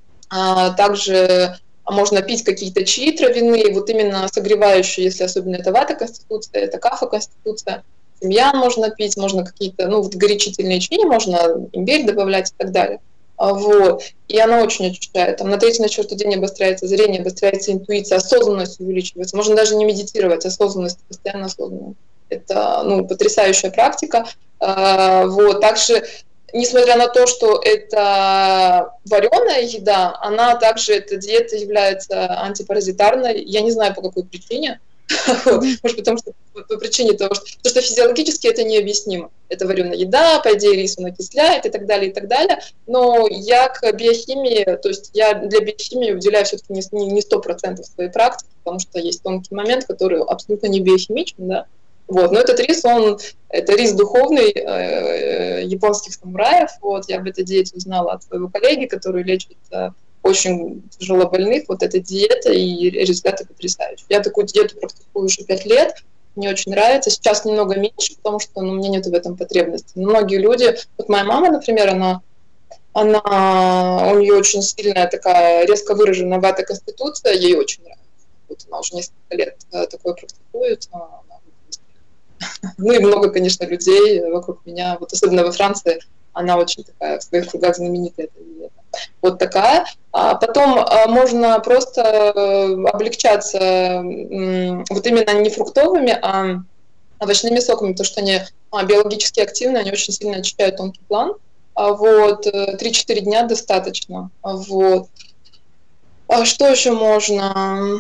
Также можно пить какие-то чаи травяные, вот именно согревающие, если особенно это вата-конституция, это кафа-конституция. Тимьян можно пить, можно какие-то горячительные чаи, можно имбирь добавлять и так далее. Вот. И она очень очищает. На 3-4 день обостряется зрение, обостряется интуиция, осознанность увеличивается. Можно даже не медитировать, осознанность, постоянно осознанность. Это потрясающая практика. Вот. Также, несмотря на то, что это вареная еда, она также, эта диета является антипаразитарной. Я не знаю, по какой причине. Может, потому что по причине того, что физиологически это необъяснимо. Это вареная еда, по идее, рис он окисляет и так далее, и так далее. Но я к биохимии, то есть я для биохимии уделяю все-таки не 100% своей практики, потому что есть тонкий момент, который абсолютно не биохимичен, да. Вот. Но этот рис, это рис духовный японских самураев. Вот. Я об этой диете узнала от своего коллеги, который лечит очень тяжело больных. Вот эта диета, и результаты потрясающие. Я такую диету практикую уже 5 лет. Мне очень нравится. Сейчас немного меньше, потому что у меня нет в этом потребности. Многие люди, вот моя мама, например, она у нее очень сильная такая резко выраженная вата-конституция, ей очень нравится. Вот она уже несколько лет такое практикует. Ну и много, конечно, людей вокруг меня, вот особенно во Франции, она очень такая в своих кругах знаменитая. Вот такая. А потом можно просто облегчаться вот именно не фруктовыми, а овощными соками, потому что они биологически активны, они очень сильно очищают тонкий план. Вот, 3-4 дня достаточно. Вот. А что еще можно?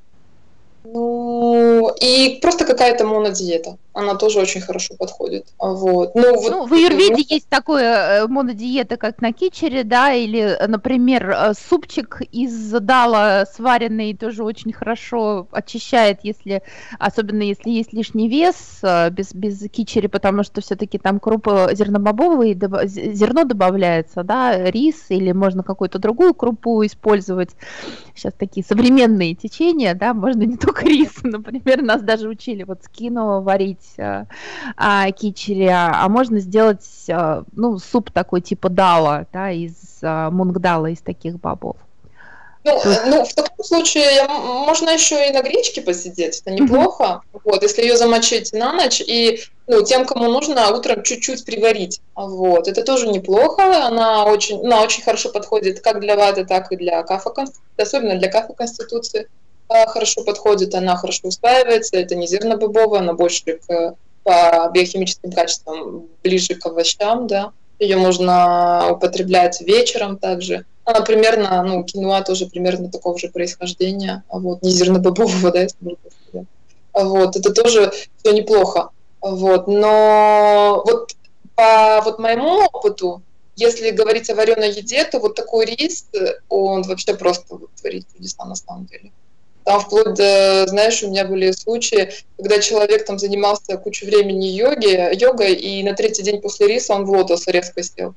Ну, и просто какая-то монодиета. Она тоже очень хорошо подходит. Вот. Ну, в аюрведе есть такое монодиета, как на кичере, да, или, например, супчик из дала сваренный тоже очень хорошо очищает, особенно если есть лишний вес без кичери, потому что все-таки там крупа зернобобовые, зерно добавляется, да, рис, или можно какую-то другую крупу использовать. Сейчас такие современные течения, да, можно не только рис, например, нас даже учили вот с кино варить кичери, а можно сделать, ну, суп такой типа дала, да, из мунгдала, из таких бобов. Ну, в таком случае можно еще и на гречке посидеть, это неплохо. Вот, если ее замочить на ночь и, ну, тем, кому нужно, утром чуть-чуть приварить. Вот, это тоже неплохо. Она очень хорошо подходит как для ваты, так и для кафа-конституции, особенно для кафа-конституции хорошо подходит, она хорошо усваивается. Это не зернобобовая, она больше по биохимическим качествам ближе к овощам, да. Ее можно употреблять вечером также. Она примерно, ну, киноа тоже примерно такого же происхождения, вот, не зернобобового, да, если можно сказать. Вот, это тоже все неплохо. Вот, но вот по вот моему опыту, если говорить о вареной еде, то вот такой рис, он вообще просто вот творит чудеса на самом деле. Там вплоть до, знаешь, у меня были случаи, когда человек там занимался кучу времени йогой, и на 3-й день после риса он в лотос резко сел.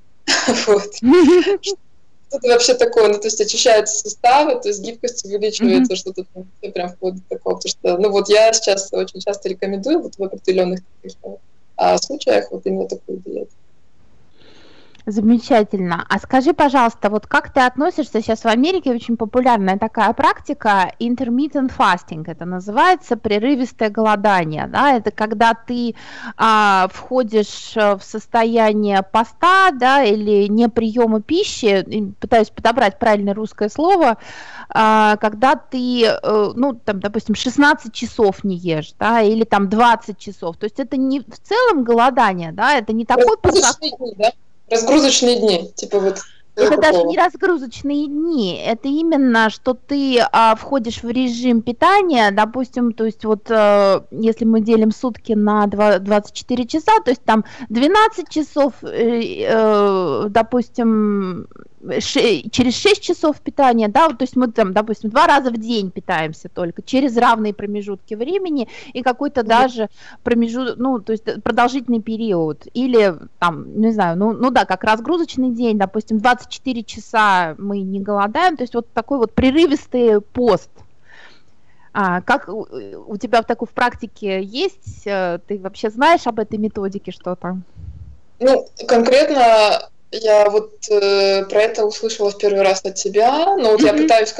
Что-то вообще такое, ну, то есть очищаются суставы, то есть гибкость увеличивается, что-то прям вплоть до такого. Потому что, ну, вот я сейчас очень часто рекомендую вот в определенных таких случаях вот именно такую диету. Замечательно. А скажи, пожалуйста, вот как ты относишься, сейчас в Америке очень популярная такая практика intermittent fasting, это называется прерывистое голодание, да, это когда ты входишь в состояние поста, да, или неприема пищи, пытаюсь подобрать правильное русское слово, когда ты, ну, там, допустим, 16 часов не ешь, да, или там 20 часов, то есть это не в целом голодание, да, это не такой разгрузочные дни, типа вот. Это даже не разгрузочные дни, это именно, что ты входишь в режим питания, допустим, то есть вот если мы делим сутки на 24 часа, то есть там 12 часов, допустим, через 6 часов питания, да, вот, то есть мы там, допустим, 2 раза в день питаемся только, через равные промежутки времени и какой-то даже промежуток, ну, то есть продолжительный период, или там, не знаю, ну да, как разгрузочный день, допустим, 24 часа мы не голодаем, то есть вот такой вот прерывистый пост. Как у тебя в практике есть, ты вообще знаешь об этой методике что-то? Ну, конкретно я вот про это услышала в первый раз от тебя, но вот я пытаюсь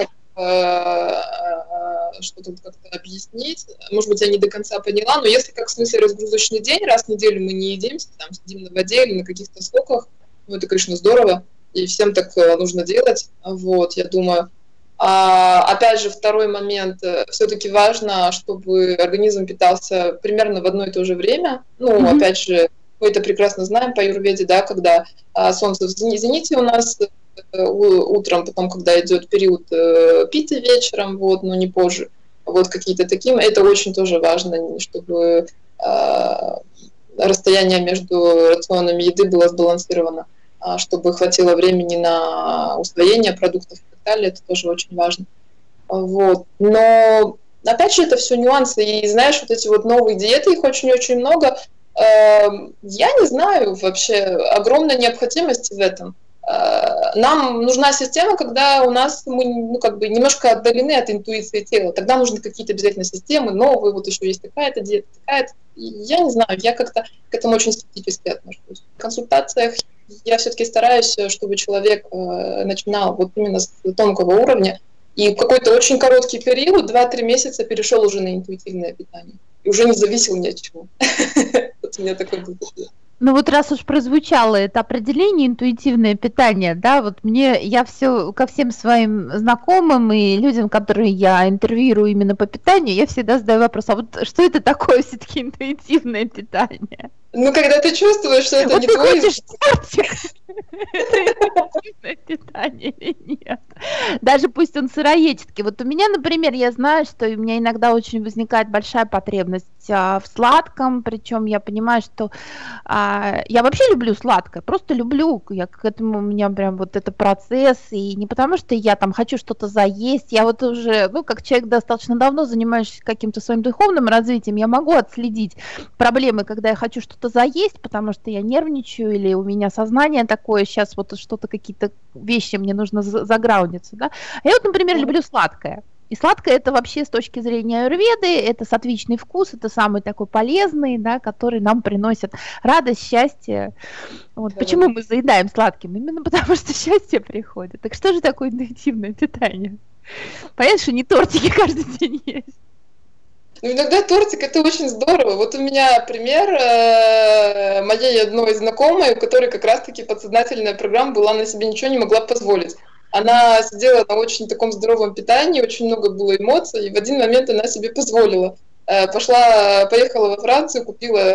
что-то как-то объяснить. Может быть, я не до конца поняла, но если как в смысле разгрузочный день, раз в неделю мы не едим, там сидим на воде или на каких-то соках, ну это, конечно, здорово, и всем так нужно делать, вот, я думаю. Опять же, второй момент, все-таки важно, чтобы организм питался примерно в одно и то же время, ну, опять же, мы это прекрасно знаем по аюрведе, да, когда солнце в зените у нас утром, потом, когда идет период пита вечером, вот, но не позже, вот какие-то такие, это очень тоже важно, чтобы расстояние между рационами еды было сбалансировано, чтобы хватило времени на усвоение продуктов и так далее, это тоже очень важно. Вот. Но, опять же, это все нюансы, и знаешь, вот эти вот новые диеты, их очень-очень много. Я не знаю вообще огромной необходимости в этом. Нам нужна система, когда у нас мы немножко отдалены от интуиции тела. Тогда нужны какие-то обязательно системы, новые, вот еще есть такая-то диета, такая-то. Я не знаю, я как-то к этому очень скептически отношусь. В консультациях я все-таки стараюсь, чтобы человек начинал вот именно с тонкого уровня, и в какой-то очень короткий период, 2-3 месяца, перешел уже на интуитивное питание. И уже не зависел ни от чего. Вот у меня такой был опыт. Ну вот раз уж прозвучало это определение интуитивное питание, да, вот я все ко всем своим знакомым и людям, которые я интервьюирую именно по питанию, я всегда задаю вопрос, а вот что это такое все-таки интуитивное питание? Ну, когда ты чувствуешь, что это вот не твой... Это питание или нет? Даже пусть он сыроедческий. Вот у меня, например, я знаю, что у меня иногда очень возникает большая потребность в сладком, причем я понимаю, что я вообще люблю сладкое, просто люблю, я к этому у меня прям вот это процесс, и не потому что я там хочу что-то заесть, я вот уже, ну, как человек достаточно давно занимаюсь каким-то своим духовным развитием, я могу отследить проблемы, когда я хочу что-то заесть, потому что я нервничаю, или у меня сознание такое, сейчас вот что-то, какие-то вещи мне нужно заграундиться, да. А я вот, например, люблю сладкое. И сладкое это вообще с точки зрения аюрведы, это сатвичный вкус, это самый такой полезный, да, который нам приносит радость, счастье. Вот. Почему мы заедаем сладким? Именно потому что счастье приходит. Так что же такое интуитивное питание? Понятно, что не тортики каждый день есть. Ну, иногда тортик — это очень здорово. Вот у меня пример моей одной знакомой, у которой как раз-таки подсознательная программа была, она себе ничего не могла позволить. Она сидела на очень таком здоровом питании, очень много было эмоций, и в один момент она себе позволила. Поехала во Францию, купила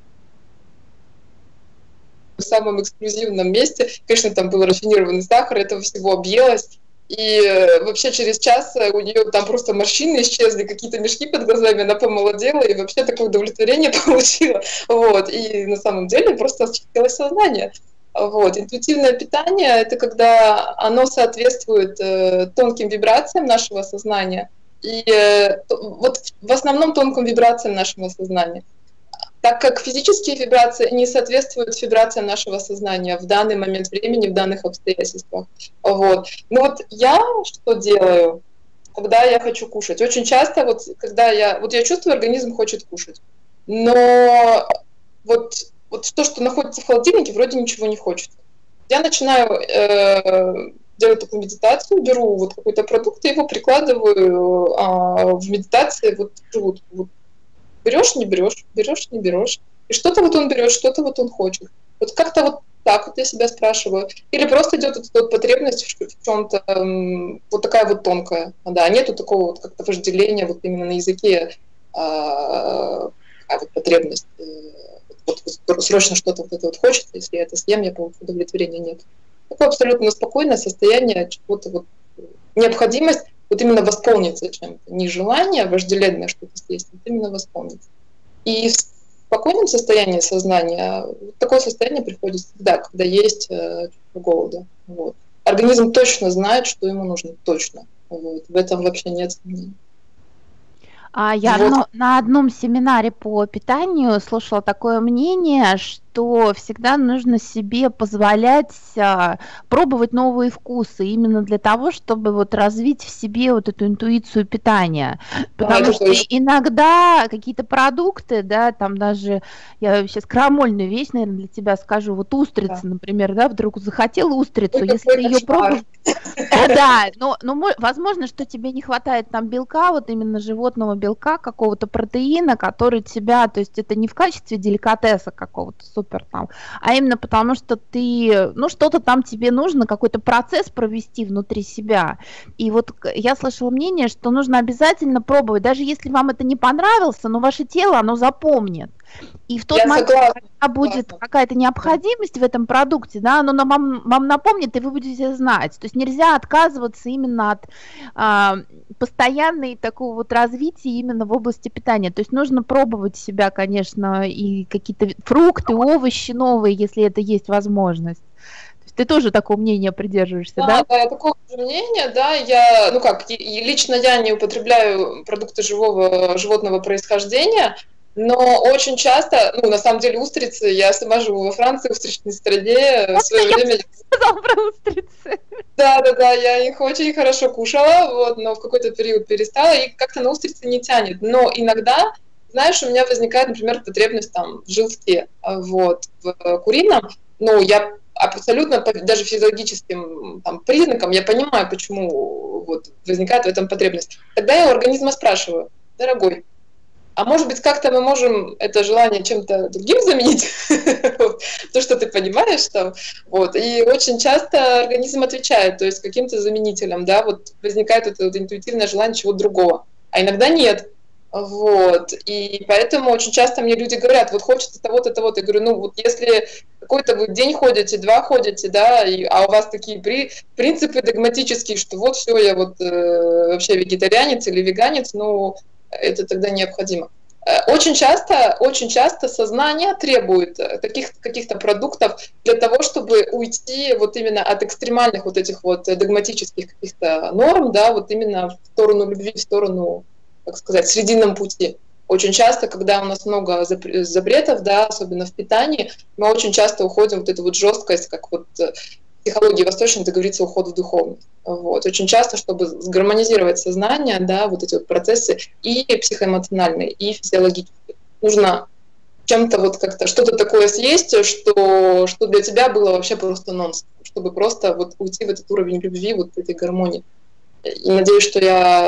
в самом эксклюзивном месте. Конечно, там был рафинированный сахар, этого всего объелась. И вообще через час у нее там просто морщины исчезли, какие-то мешки под глазами, она помолодела и вообще такое удовлетворение получила. Вот. И на самом деле просто очистилось сознание. Вот. Интуитивное питание — это когда оно соответствует тонким вибрациям нашего сознания, и вот в основном тонким вибрациям нашего сознания. Так как физические вибрации не соответствуют вибрациям нашего сознания в данный момент времени, в данных обстоятельствах. Вот. Но вот я что делаю, когда я хочу кушать? Очень часто, когда я чувствую, организм хочет кушать, но вот то, что находится в холодильнике, вроде ничего не хочется. Я начинаю делать такую медитацию, беру вот какой-то продукт и его прикладываю в медитации вот живот. Берешь, не берешь, берешь, не берешь. И что-то вот он берет, что-то вот он хочет. Вот как-то вот так вот я себя спрашиваю. Или просто идет вот потребность в чем-то вот такая вот тонкая. Да, нету такого вот как-то вожделения вот именно на языке, такая вот потребность. Вот срочно что-то вот это вот хочется, если я это съем, я получу удовлетворения, нет. Такое абсолютно спокойное состояние, чего-то вот необходимость вот именно восполниться чем-то. Не желание вожделенное что-то съесть, а именно восполниться. И в спокойном состоянии сознания вот такое состояние приходит всегда, когда есть чувство голода. Вот. Организм точно знает, что ему нужно, точно. Вот. В этом вообще нет сомнений. Я на одном семинаре по питанию слушала такое мнение, что всегда нужно себе позволять пробовать новые вкусы именно для того, чтобы вот развить в себе вот эту интуицию питания. Потому что иногда какие-то продукты, да, там даже, я сейчас крамольную вещь, наверное, для тебя скажу, вот устрицы, например, да, вдруг захотела устрицу, если ты ее пробуешь... Да, но возможно, что тебе не хватает там белка, вот именно животного белка, какого-то протеина, который тебя, то есть это не в качестве деликатеса какого-то супер там, а именно потому, что ты, ну, что-то там тебе нужно, какой-то процесс провести внутри себя. И вот я слышала мнение, что нужно обязательно пробовать, даже если вам это не понравилось, но ваше тело, оно запомнит. И в тот момент, когда будет какая-то необходимость в этом продукте, да, оно вам напомнит, и вы будете знать. То есть нельзя отказываться именно от постоянной такого вот развития именно в области питания. То есть нужно пробовать себя, конечно, и какие-то фрукты, овощи новые, если это есть возможность. Ты тоже такого мнения придерживаешься, да? Да, такого же мнения, да. Лично я не употребляю продукты животного происхождения, Но очень часто, ну, на самом деле, устрицы, я сама живу во Франции, в устричной стране, в свое время... Сказал про устрицы. Да, я их очень хорошо кушала, вот, но в какой-то период перестала, и как-то на устрицы не тянет. Но иногда, знаешь, у меня возникает, например, потребность там в желтке, вот, в курином, ну, я абсолютно, даже физиологическим там, признаком, я понимаю, почему вот, возникает в этом потребность. Тогда я у организма спрашиваю: дорогой, а может быть, как-то мы можем это желание чем-то другим заменить, то, что ты понимаешь там, вот. И очень часто организм отвечает, то есть каким-то заменителем, да, вот возникает это вот интуитивное желание чего-то другого, а иногда нет. Вот, и поэтому очень часто мне люди говорят: вот хочется того-то, того-то. Я говорю: ну вот если какой-то вы день ходите, 2 ходите, да, а у вас такие принципы догматические, что вот все, я вот вообще вегетарианец или веганец, ну это тогда необходимо. Очень часто сознание требует каких-то продуктов для того, чтобы уйти вот именно от экстремальных вот этих вот догматических каких-то норм, да, вот именно в сторону любви, в сторону, как сказать, срединном пути. Очень часто, когда у нас много запретов, да, особенно в питании, мы очень часто уходим в вот эту вот жесткость, как вот в психологии восточной договорится уход в духовность. Вот. Очень часто, чтобы сгармонизировать сознание, да, вот эти вот процессы и психоэмоциональные, и физиологические, нужно чем-то вот как-то что-то такое съесть, что для тебя было вообще просто нонсенс, чтобы просто вот уйти в этот уровень любви, вот этой гармонии. И надеюсь, что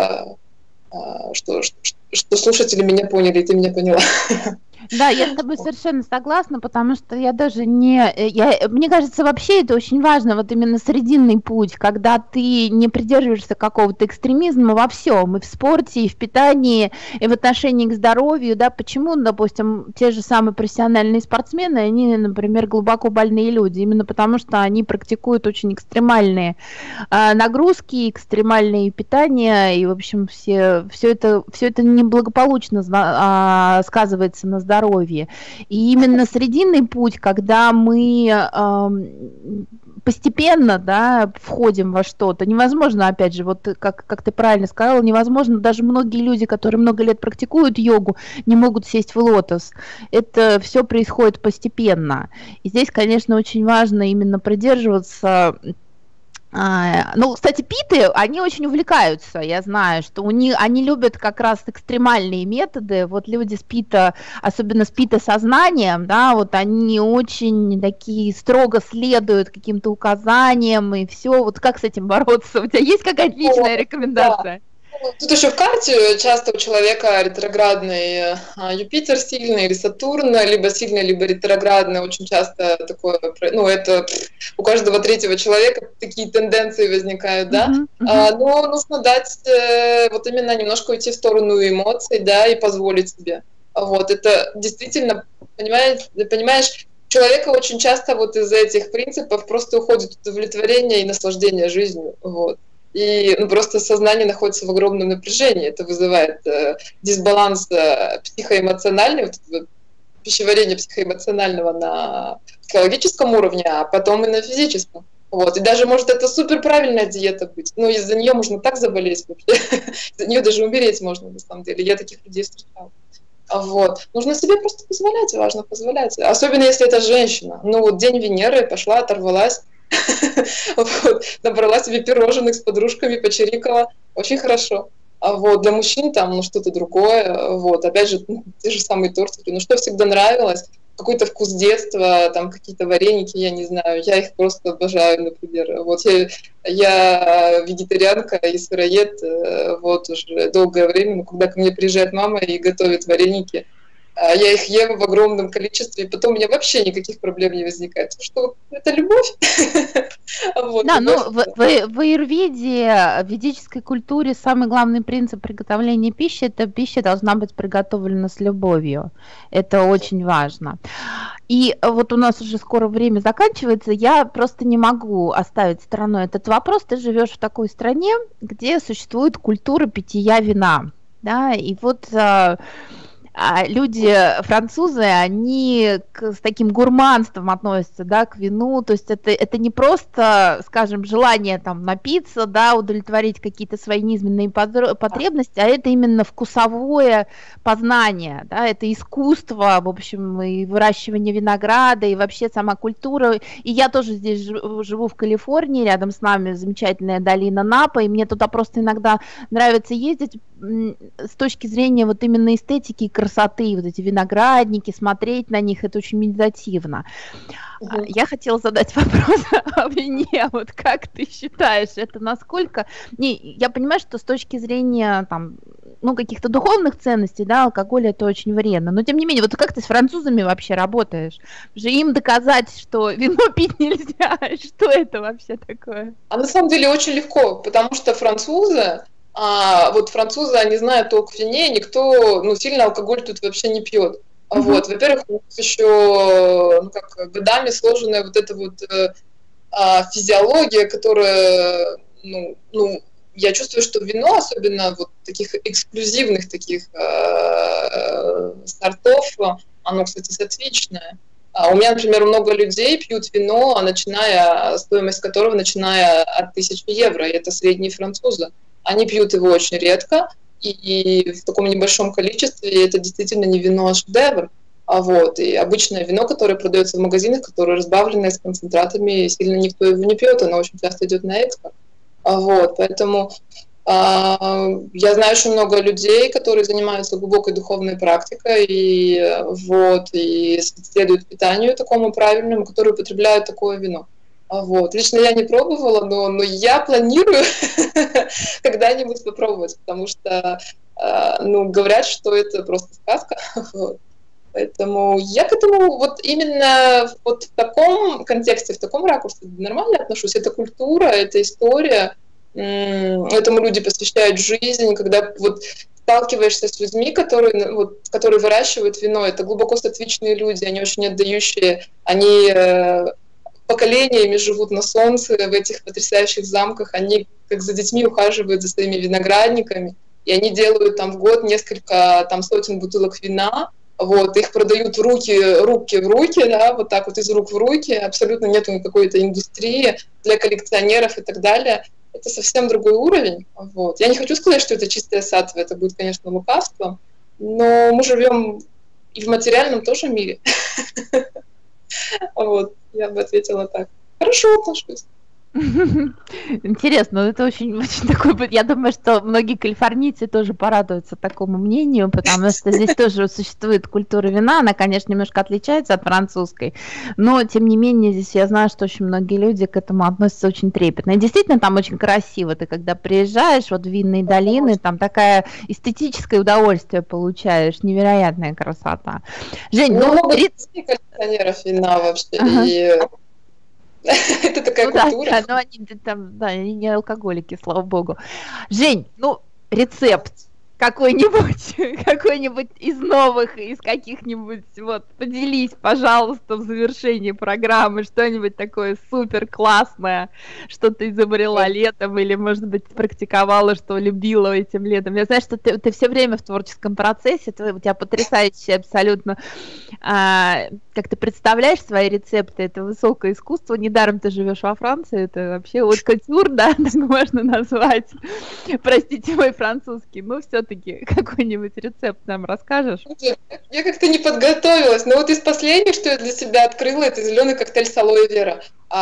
что слушатели меня поняли, и ты меня поняла. Да, я с тобой совершенно согласна, потому что я даже мне кажется, вообще это очень важно, вот именно срединный путь, когда ты не придерживаешься какого-то экстремизма во всем, и в спорте, и в питании, и в отношении к здоровью, да, почему, допустим, те же самые профессиональные спортсмены, они, например, глубоко больные люди, именно потому что они практикуют очень экстремальные нагрузки, экстремальные питания, и, в общем, все это неблагополучно сказывается на здоровье. И именно срединный путь, когда мы постепенно, да, входим во что-то, невозможно, опять же, вот как ты правильно сказала, невозможно, даже многие люди, которые много лет практикуют йогу, не могут сесть в лотос. Это все происходит постепенно. И здесь, конечно, очень важно именно придерживаться. Ну, кстати, питы, они очень увлекаются, я знаю, что они любят как раз экстремальные методы, вот люди с пита, особенно с пита-сознанием, да, вот они очень такие строго следуют каким-то указаниям и все, вот как с этим бороться? У тебя есть какая-то личная рекомендация? Тут еще в карте часто у человека ретроградный Юпитер сильный или Сатурн, либо сильный, либо ретроградный. Очень часто такое, ну, это у каждого третьего человека такие тенденции возникают, да. Но нужно дать вот именно немножко уйти в сторону эмоций, да, и позволить себе. Вот, это действительно, понимаешь, человека очень часто вот из-за этих принципов просто уходит удовлетворение и наслаждение жизнью, вот. И просто сознание находится в огромном напряжении. Это вызывает дисбаланс психоэмоциональный, вот пищеварение психоэмоционального на психологическом уровне, а потом и на физическом. Вот. И даже может это супер правильная диета быть. Но из-за нее можно так заболеть вообще. Из-за нее даже умереть можно, на самом деле. Я таких людей встречала. Вот. Нужно себе просто позволять, важно позволять. Особенно если это женщина. Ну вот день Венеры, пошла, оторвалась. Вот, набрала себе пирожных с подружками, почирикала, очень хорошо. А вот для мужчин там, ну, что-то другое, вот, опять же, те же самые тортики, ну, что всегда нравилось, какой-то вкус детства, там, какие-то вареники, я не знаю, я их просто обожаю, например. Вот, я вегетарианка и сыроед, вот, уже долгое время, но когда ко мне приезжает мама и готовит вареники, я их ем в огромном количестве, и потом у меня вообще никаких проблем не возникает. Что это любовь. Да, ну в аюрведе, в ведической культуре самый главный принцип приготовления пищи – это пища должна быть приготовлена с любовью. Это очень важно. И вот у нас уже скоро время заканчивается, я просто не могу оставить стороной этот вопрос. Ты живешь в такой стране, где существует культура питья вина, да, и вот люди, французы, они с таким гурманством относятся, да, к вину, то есть это не просто, скажем, желание там напиться, да, удовлетворить какие-то свои низменные потребности, а это именно вкусовое познание, да, это искусство, в общем, и выращивание винограда, и вообще сама культура. И я тоже здесь живу в Калифорнии, рядом с нами замечательная долина Напа, и мне туда просто иногда нравится ездить с точки зрения вот именно эстетики и красоты, вот эти виноградники, смотреть на них, это очень медитативно. Я хотела задать вопрос о вине, вот как ты считаешь, это насколько... Я понимаю, что с точки зрения там, ну, каких-то духовных ценностей, да, алкоголь это очень вредно, но тем не менее, вот как ты с французами вообще работаешь? Же им доказать, что вино пить нельзя, что это вообще такое? А на самом деле очень легко, потому что французы, они знают толк в вине, никто, сильно алкоголь тут вообще не пьет. Вот, во-первых, у нас еще годами сложенная вот эта вот физиология, которая, я чувствую, что вино, особенно вот таких эксклюзивных таких сортов, оно, кстати, сатвичное. У меня, например, много людей пьют вино, стоимость которого начиная от 1000 евро, и это средние французы. Они пьют его очень редко, и в таком небольшом количестве это действительно не вино, а шедевр. И обычное вино, которое продается в магазинах, которое разбавленное с концентратами, сильно никто его не пьет, оно очень часто идет на экспорт. Поэтому я знаю очень много людей, которые занимаются глубокой духовной практикой и следуют питанию такому правильному, которые употребляют такое вино. Лично я не пробовала, но я планирую когда-нибудь попробовать, потому что говорят, что это просто сказка. Поэтому я к этому именно в таком контексте, в таком ракурсе нормально отношусь. Это культура, это история, этому люди посвящают жизнь, когда сталкиваешься с людьми, которые выращивают вино, это глубоко сатвичные люди, они очень отдающие, они поколениями живут на солнце в этих потрясающих замках, они как за детьми ухаживают за своими виноградниками, и они делают там в год несколько сотен бутылок вина, их продают руки в руки, да, вот так вот из рук в руки, абсолютно нету какой-то индустрии для коллекционеров и так далее. Это совсем другой уровень. Я не хочу сказать, что это чистая саттва, это будет, конечно, лукавство, но мы живем и в материальном тоже мире. Я бы ответила так. Хорошо отношусь. Интересно, это очень такой... Я думаю, что многие калифорнийцы тоже порадуются такому мнению, потому что здесь тоже существует культура вина, она, конечно, немножко отличается от французской, но, тем не менее, здесь я знаю, что очень многие люди к этому относятся очень трепетно. И действительно, там очень красиво. Ты когда приезжаешь в винные долины, там такое эстетическое удовольствие получаешь, невероятная красота. Жень, много коллекционеров вина вообще, это такая культура. Да, но они не алкоголики, слава богу. Жень, рецепт какой-нибудь из новых, из каких-нибудь, поделись, пожалуйста, в завершении программы, что-нибудь такое супер классное, что ты изобрела летом, или, может быть, практиковала, что любила этим летом. Я знаю, что ты все время в творческом процессе, у тебя потрясающее абсолютно, как ты представляешь свои рецепты, это высокое искусство, недаром ты живешь во Франции, это вообще кутюр, да, так можно назвать, простите мой французский, но все-таки какой-нибудь рецепт нам расскажешь? Я как-то не подготовилась, но из последних, что я для себя открыла, это зеленый коктейль с алоэ вера.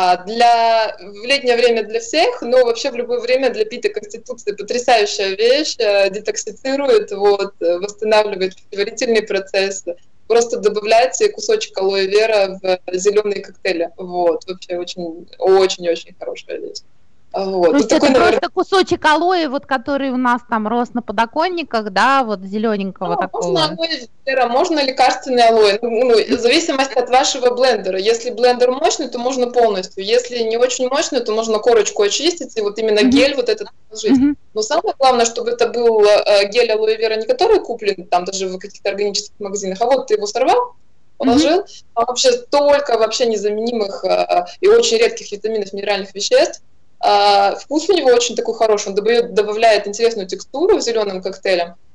В летнее время для всех, но вообще в любое время для пита конституции потрясающая вещь, детоксицирует, восстанавливает пищеварительный процесс. Просто добавляйте кусочек алоэ вера в зеленые коктейли. Вообще очень-очень хорошая вещь. То есть это просто кусочек алоэ, который у нас там рос на подоконниках, да, зелененького такого. Можно алоэ вера, можно лекарственный алоэ, в зависимости от вашего блендера. Если блендер мощный, то можно полностью. Если не очень мощный, то можно корочку очистить и именно гель этот положить. Но самое главное, чтобы это был гель алоэ вера, не который куплен там даже в каких-то органических магазинах, а ты его сорвал, положил, там вообще столько вообще незаменимых и очень редких витаминов, минеральных веществ. Вкус у него очень такой хороший, он добавляет интересную текстуру в зеленым коктейлем.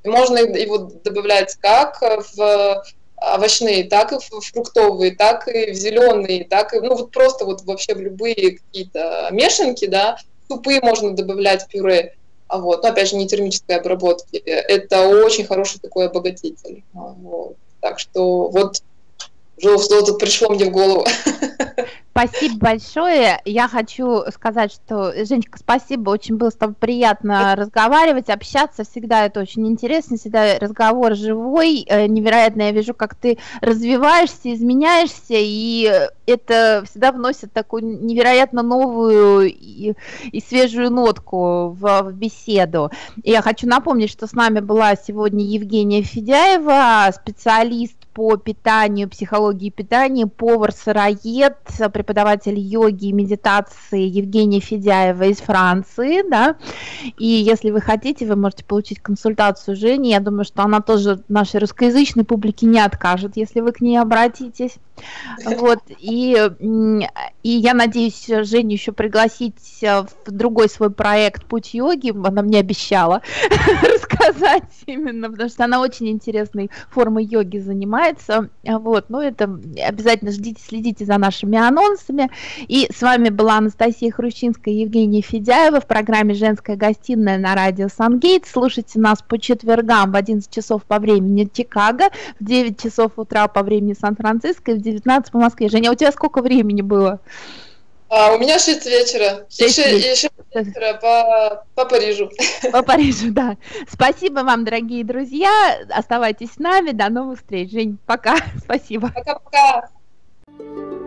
И можно его добавлять как в овощные, так и в фруктовые, так и в зеленые, так и, ну, вот просто вот вообще в любые какие-то мешанки, да, супы можно добавлять, пюре, вот, но опять же не термической обработки, это очень хороший такой обогатитель, вот. Так что вот что тут пришло мне в голову. Спасибо большое. Я хочу сказать, что, Женечка, спасибо, очень было с тобой приятно разговаривать, общаться, всегда это очень интересно, всегда разговор живой, невероятно, я вижу, как ты развиваешься, изменяешься, и это всегда вносит такую невероятно новую и свежую нотку в беседу. И я хочу напомнить, что с нами была сегодня Евгения Федяева, специалист по питанию, психологии питания, повар-сыроед, преподаватель йоги и медитации Евгения Федяева из Франции, да, и если вы хотите, вы можете получить консультацию Жени, я думаю, что она тоже нашей русскоязычной публике не откажет, если вы к ней обратитесь, вот, и я надеюсь Женю еще пригласить в другой свой проект «Путь йоги», она мне обещала рассказать именно, потому что она очень интересной формой йоги занимается, вот, ну, это обязательно ждите, следите за нашими анонсами, и с вами была Анастасия Хрущинская и Евгения Федяева в программе «Женская гостиная» на радио Сангейтс. Слушайте нас по четвергам в 11 часов по времени Чикаго, в 9 часов утра по времени Сан-Франциско и в 19 по Москве. Женя, у тебя сколько времени было? У меня 6 вечера. 6 вечера по Парижу. По Парижу, да. Спасибо вам, дорогие друзья. Оставайтесь с нами. До новых встреч. Жень, пока. Спасибо. Пока-пока.